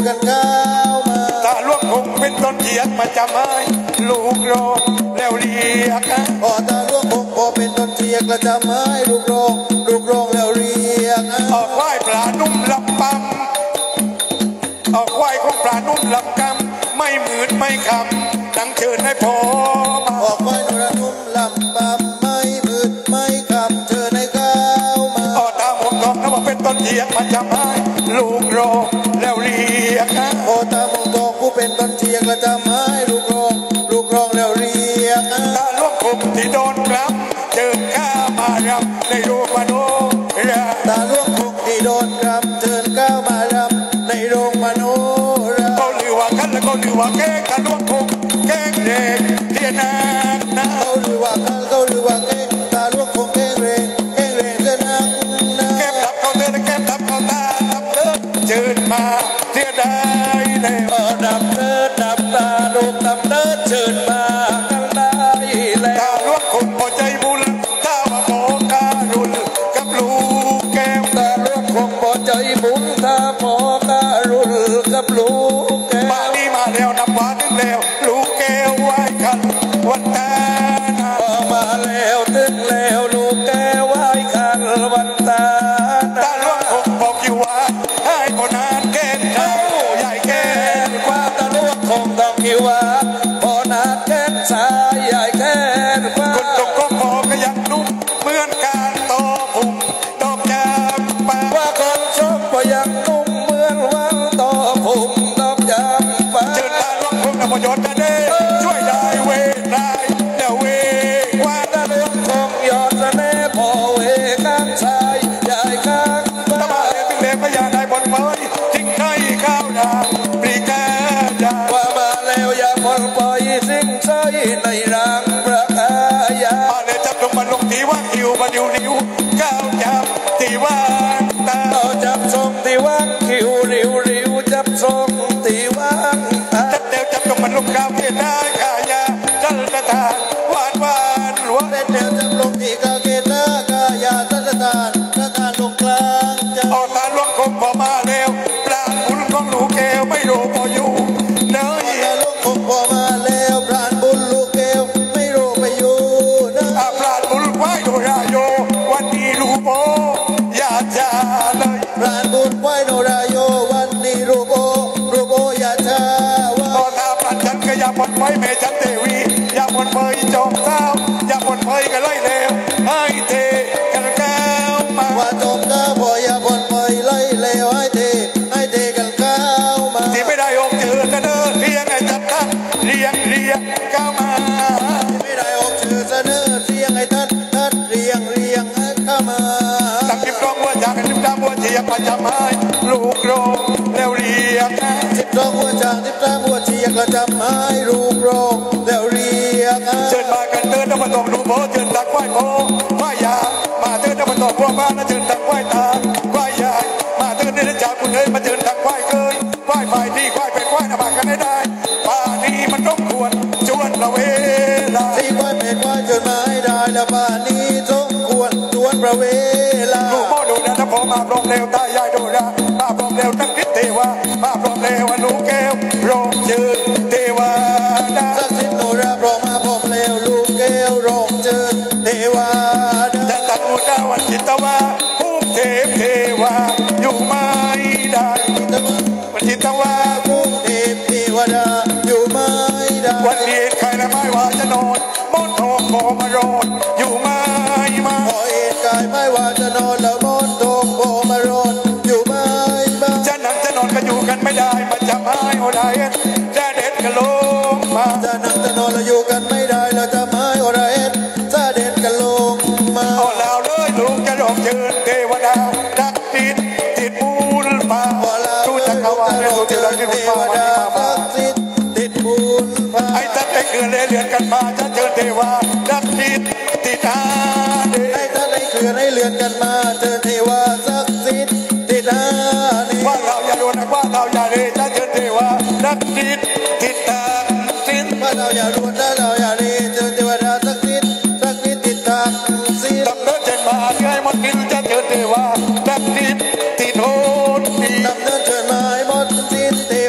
กันก้าวมาตาล่วงคงเป็นต้นเทียนมาจำไม้ลูกโรงแล้วเรียกพอตาล่วงคงพอเป็นต้นเทียนกระจำไม้ลูกโรงแล้วเรียกออกไหว้ปลานุ่มลำปั๊มออกไหว้ของปลานุ่มลำกำไม่หมื่นไม่คำดังเชิญให้พอออกไหว้นรนุ่มลำปั๊มไม่หมื่นไม่คำเชิญให้ก้าวมาออกตาหมวกทองนับว่าเป็นต้นเทียนมาจำไม้ลูกโรงแล้วเรียกโอตาหมวกทองผู้เป็นต้นเทียนกระจำไม้ลูกโรงแล้วเรียกตาล่วงคงที่โดนกลับเจอข้ามารำในโรงมโนราตาล่วงคงที่โดนกลับเชิญก้าวมารำในโรงมโนราเขาลือว่ากันแล้วเขาลือว่าแกงตาล่วงคงแกงเด็กเทียนนาเขาลือว่ากันเขาลือว่าแกงตาล่วงคงแกงเร่งเทียนนาแก้มทับเขาเตือนแก้มทับเขาตาทับเลิศเชิญมาเทียนได้แล้วดับเลิศดับตาลูกดับเลิศเชิญมากันได้แล้วตาล่วงคงพอใจบุญตามาบอกการุณกับลูกแก้วตาล่วงคงพอใจบุญตาหมอการุณกับลูกแก้วมานี่มาแล้วนับว่าถึงแล้วลูกแก้วไหว้กันวันตามาแล้วถึงแล้วลูกแก้วไหว้กันวันตาตาล่วงคงบอกอยู่ว่าให้คนนั้นแก้เจ้าใหญ่แก้กว่าตาล่วงคงต้องอยู่ว่าพอนาแก้สายใหญ่แก้กว่าคนตกก็พอก็ยังนุ่มเหมือนการต่อผมดอกยางป่าว่าคนชอบก็ยังนุ่มเหมือนวันต่อผมดอกยางป่าเจอตาล่วงคงกับประโยชน์กันเด้ช่วยได้เวได้แล้วเวว่าตาล่วงคงยอดเน่พอเวข้างชายใหญ่ข้างตาเลี้ยงเลี้ยงก็อยากได้บนเผยทิ้งให้ข้าวดาปรีกาดาว่ามาแล้วอย่าปล่อยสิ่งใช้ในรังประกายามาเลยจับลงมาลงที่ว่างหิวมาดิวนิ้วก้าวจับที่ว่างตาจับทรงที่ว่างคิวริวจับทรงที่ว่างจับเดียวจับลงมาลงก้าวเพียรได้ขายาจัลตาหวานหลวงเดียวจับลงที่กาเกตากายาจัลตาลงกลางออกตาล่วงคงพอมาแล้วปลาบุญของลูกแก้วไม่รู้พออยู่เนยตาล่วงคงพอมาแล้วปลาบุญลูกแก้วไม่รู้ไปอยู่นะปลาบุญไหวโดราโยวันนี้รู้โบอยากจะเลยปลาบุญไหวโดราโยวันนี้รู้โบอยากจะว่าตอนทำปลาฉันก็อย่าปนไฟแม่ฉันเทวีอย่าปนไฟจอมเท้าอย่าปนไฟกันไล่เลวให้เทกันก้าวมาว่าจอมเท้าพออย่าปนไฟไล่เลวให้เทกันก้าวมาที่ไม่ได้อกเจอกันเดินเรียงไอ้จัดท่านเรียงก้าวมาที่ไม่ได้อกเจอเสนอเรียงไอ้ท่านเรียงเข้ามาตั้งทิพย์ร้องว่าจากทิพย์ดำว่าเชียงมาจำไม้ลูกโรงแล้วเรียงทิพย์ร้องว่าจากทิพย์ดำว่าเชียงก็จำไม้ลูกโรงแล้วเรียงเชิญมากันเดินน้ำมันตกลูกโบเชิญตักไหว้โบไหว้ยามาเดินน้ำมันตกพวกบ้านนะเชิญตักไหว้ตาไหว้ยายมาเดินในจากคุณเอ้ยมาเชิญตักไหว้เกยไหว้ฝ่ายดีไหว้เป็ดไหว้น้ำมากันได้ป่านี้มันต้องควรชวนละเวลาที่ไหว้เป็ดไหว้เชิญมาให้ได้แล้วป่านี้ต้องควรชวนประเวลาลูกโบดูนะถ้าพอมาพร้อมเร็วตายายดูนะมาพร้อมเร็วตั้งทิศเทวามาพร้อมเร็วลูกแก้วโรงเชิญเทวาสักสิบโนราพร้อมมาพร้อมเร็วลูกแก้วโรงเชิญเทวาจะตัดอุดาวันจิตวาภูมิเทวาอยู่ไม่ได้วันจิตวาภูมิเทวดาอยู่ไม่ได้วันนี้ใครละไม่ว่าจะนอนมอนทองโผล่มาโรดอยู่ไม่มาพอเอ็นกายไม่ว่าจะนอนแล้วมอนทองโผล่มาโรดอยู่ไม่มาจะนั่งจะนอนก็อยู่กันไม่ได้มันจะไม่โอได้จะเด็ดกันลงมาจะนั่งจะนอนแล้วอยู่กันไม่ได้แล้วจะไม่โอได้จะเด็ดกันลงมาเอาแล้วเลยลูกจะร้องเชิญเทวดาดักติดบูลมาดูจะเข้าว่าเรื่องเทวดาติดบูลมาไอ้ตัดไอ้เกลือเลื่อนกันมาจะเชิญเทวาดักติดตาไอ้ตัดไอ้เกลือเลื่อนกันมาเชิญเทวาสักสิทธิ์ติดตาว่าเราอย่าโดนว่าเราอย่าเรจะเชิญเทวาดักติดตาว่าเราอย่าโดนเราอย่าเรเชิญเทวดาสักสิทธิ์ติดตาดำเนินเจนมาไงมันกินจะเชิญเทวาดักติดโหดดำเนินเชิญมาให้หมดสิทธิ์เท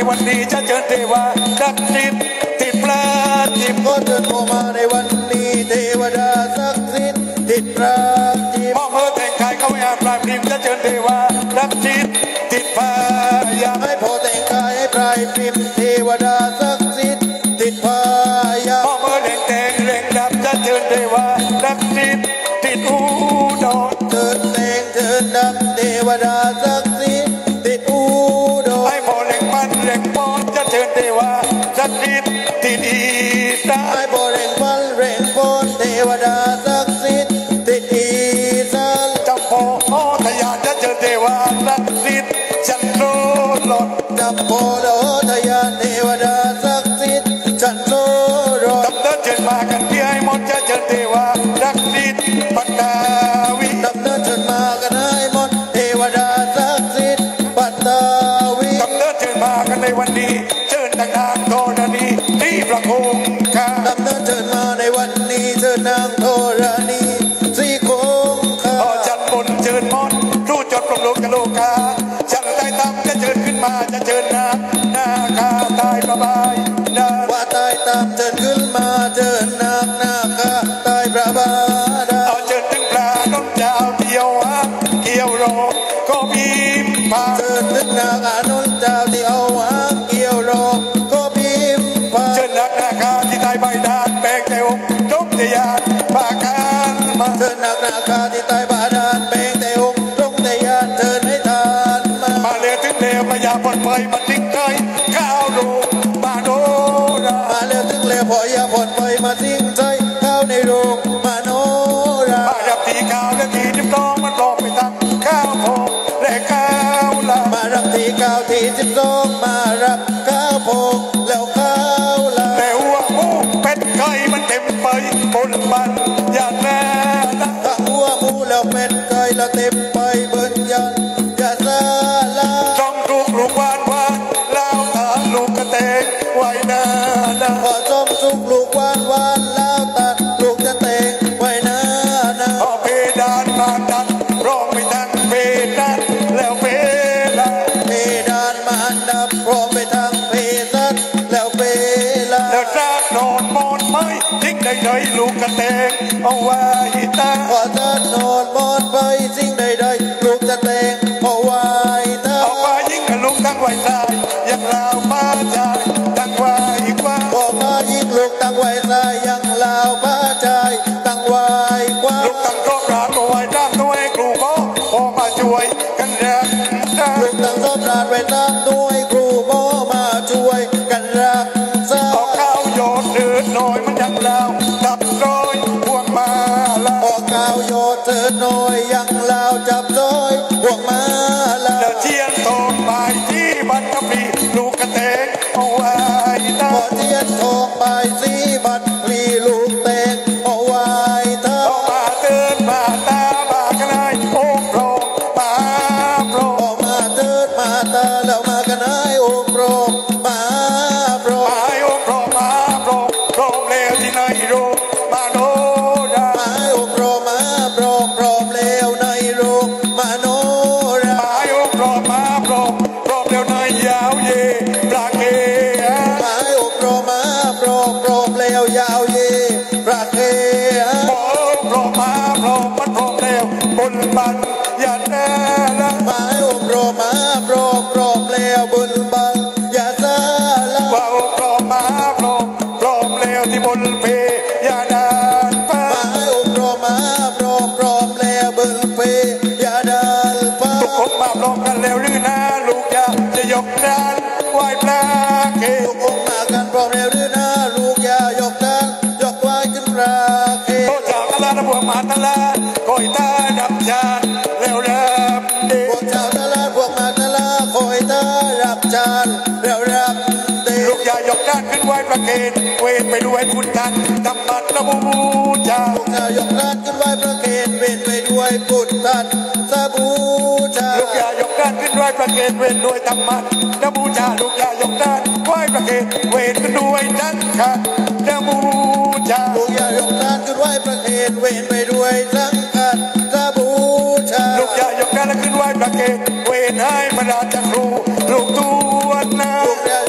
วันนี้จะเชิญเทวาศักดิ์สิทธิ์ติดปลาจิบก็เชิญเข้ามาในวันนี้เทวดาศักดิ์สิทธิ์ติดปราจิบมองเมื่อแต่งกายเขาอาปลายพิมจะเชิญเทวาศักดิ์สิทธิ์ติดพายาให้พอแต่งกายให้ปลายพิมเทวดาศักดิ์สิทธิ์ติดพายามองเมื่อแดงดำจะเชิญเทวาศักดิ์สิทธิ์ติดอุดรเชิญแดงเชิญดำเทวดาศักดิ์สิทธิ์ติดอุดรให้พอแหล่งมันแหล่งปอนจะเชิญเทวาศักดิ์สิทธิ์ติดอีสานให้พอแหล่งมันแหล่งปอนเทวดาศักดิ์สิทธิ์ติดอีสานจำพอทยานจะเชิญเทวาศักดิ์สิทธิ์จันโรหลดจำพอทยานเทวดาศักดิ์สิทธิ์จันโรหลดดำเนินเชิญมากันที่ให้มนจะเชิญเทวาศักดิ์สิทธิ์ปัตตาวิดำเนินเชิญมากันให้มนเทวดาศักดิ์สิทธิ์ปัตตาวิดำเนินเชิญมากันในวันนี้เชิญนางโทรณีที่ประคงคาดำเนินเชิญมาในวันนี้เชิญนางโทรณีสีคงคาจันบนเชิญมนรู้จดปรมโลกโลกาจันใต้ตามจะเชิญขึ้นมาจะเชิญนาคาตายประบายว่าตายตามเชิญขึ้นมาเชิญนาคาตายประบายเชิญถึงปลาน้องเจ้าเที่ยวเกี่ยวโรก็พิมพาเชิญถึงนาคานนเจ้าที่เอาเกี่ยวโรก็พิมพาเชิญนาคาที่ตายใบดานแบกแต่อกจบเตียนปาการมาเชิญนาคาที่ตายบาดานแบกแต่อกจบเตียนเชิญให้ทานมาเลถึงเลวพยาปนไปมาทิ้งใจข้าวโรมาโดรามาเลถึงเลวพอยาปนไปมาทิ้งใจข้าวในโรงมาโนรามาดับทีข้าวและทีทิพย์ต้องมันรอไปตั้งข้าวโพและข้าวลามารับที9ที12มารับข้าวโพแล้วข้าวลาแต่หัวหมูเป็ดไก่มันเต็มไปบนบันอย่างแน่ถ้าหัวหมูแล้วเป็ดไก่แล้วเต็มไปบนยันอย่าซาลาต้องลูกวานแล้วตาลูกกระเตงไว้หน้าขอจอมสุกลูกวานแล้วตัดลูกจะเตงไว้หน้าเพดานมาดันร้องไปทางเพดานแล้วเพดานมาดับร้องไปทางเพดานแล้วเพลาแล้วจะนอนมอนไม้ทิ้งใดๆลูกกระเตงเอาไว้ตาขอจะนอนมอนไปสิ่งใดๆลูกจะเตงเอาไว้ตาเอาไปยิ่งกับลูกตั้งไว้ใจอย่างเราป้าใจตั้งไว้กว่าออกมายิ่งลูกตั้งไว้ใจอย่างเราป้าใจตั้งไว้กว่าลูกตั้งครอบราตัวไว้ตั้งตัวให้ครูพอมาช่วยกันรักลูกตั้งครอบราไว้ตั้งตัวให้ครูพอมาช่วยกันรักษาออกข้าวโยนเดือดน้อยมันยังเราจับร้อยพวงมาลาออกข้าวโยนเดือดน้อยยังเราจับร้อยพวงมาลาแล้วเทียนทองไปที่บัตรพีลูกกระเตงเอาไว้ตาพอเทียนทองไปสีบัตรพีลูกเตงเอาไว้ตามาเตือนมาตามากันให้โอ้โปรมาโปรออกมาเตือนมาตาแล้วมากันให้โอ้โปรมาโปรมาโอ้โปรมาโปรโปรเลวที่ไหนโรมาโนรามาโอ้โปรมาโปรโปรเลวในโรงมาโนรามาโอ้โปรมาโปรโปรเลวในยาวเย่ปลาเกมาโอ้โปรมาโปรโปรเลวยาวเย่ปลาเกโปรมาโปรมันโปรเลวบนบันอย่าแน่ละมาโอ้โปรมาโปรโปรเลวบนบันอย่าซาละว่าโอ้โปรมาโปรเลวที่บนเพอย่าดานฟ้ามาโอ้โปรมาโปรเลวบนเพอย่าดานฟ้าทุกคนมาพร้อมกันแล้วหรือนะลูกอยากจะยกด้านไหวปลาเกทุกคนมากันพร้อมแล้วหรือนะลูกอย่ายกด้านยกไหวขึ้นปลาเกโอ้จากตลาดบวกมาตลาดคอยตาดับจานแล้วรับเด็กพวกเจ้าตลาดพวกมาตลาดคอยตารับจานแล้วรับเด็กลูกอย่ายกด้านขึ้นไหวประเคนเวทไปด้วยคุณทันทำบัตรระบูจาลูกอย่ายกด้านขึ้นไหวประเคนเวทไปด้วยพุทธันสบูชาลูกอย่ายกด้านขึ้นไหวประเคนเวทด้วยธรรมะระบูชาลูกอย่ายกด้านไหวประเคนเวทขึ้นด้วยทันขัดระบูชาลูกอย่ายกด้านขึ้นไหวประเคนเวทไปด้วยสังขัดสบูชาลูกอย่ายกด้านขึ้นไหวประเคนเวทให้มาราชครูลูกตัวนาลูกอย่า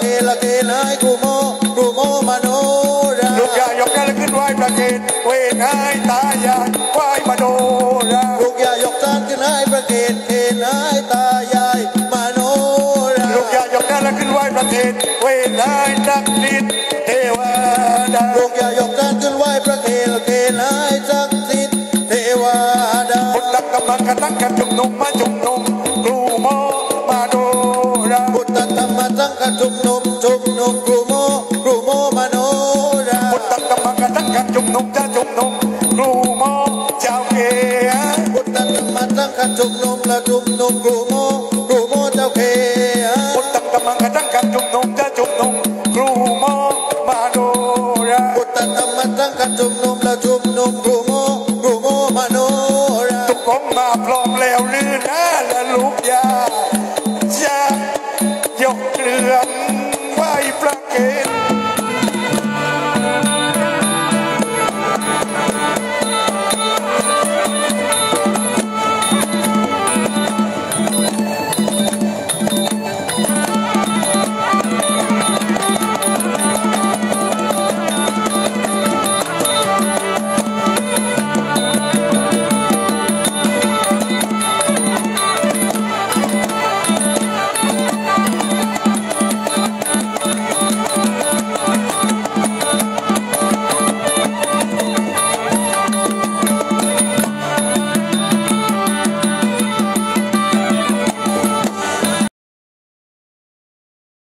ละเกณฑ์ให้ครูโมมโนราลูกอย่ายกกันขึ้นไหวประเคนเวทให้ตายายไหวมโนราลูกอย่ายกจานขึ้นให้ประเคนเคนให้ตายายมโนราลูกอย่ายกกันขึ้นไหวประเคนเวทให้จักริดเทวดาลูกอย่ายกจานขึ้นไหวประเคนละเกณฑ์ให้ศักดิ์สิทธิ์เทวดาพุทธกำลังกันตั้งกันจุ่มนุ่มมาจุ่มนุ่มครูโมมาโนราพุทธธรรมสังฆชุมนุมครูโมมโนราพุทธกำลังกันตั้งกันจุ่มนุ่มจะจุ่มนุ่มครูโมเจ้าเกศพุทธธรรมสังฆชุมนุมละชุมนุมครูโมเจ้าเคพุทธกำลังกันตั้งกันจุ่มนุ่มจะจุ่มนุ่มครูโมมาโนราพุทธธรรมสังฆชุมนุมละชุมนุมครูโมมโนราทุกคนมาพร้อมแล้วลือนะและลูกยา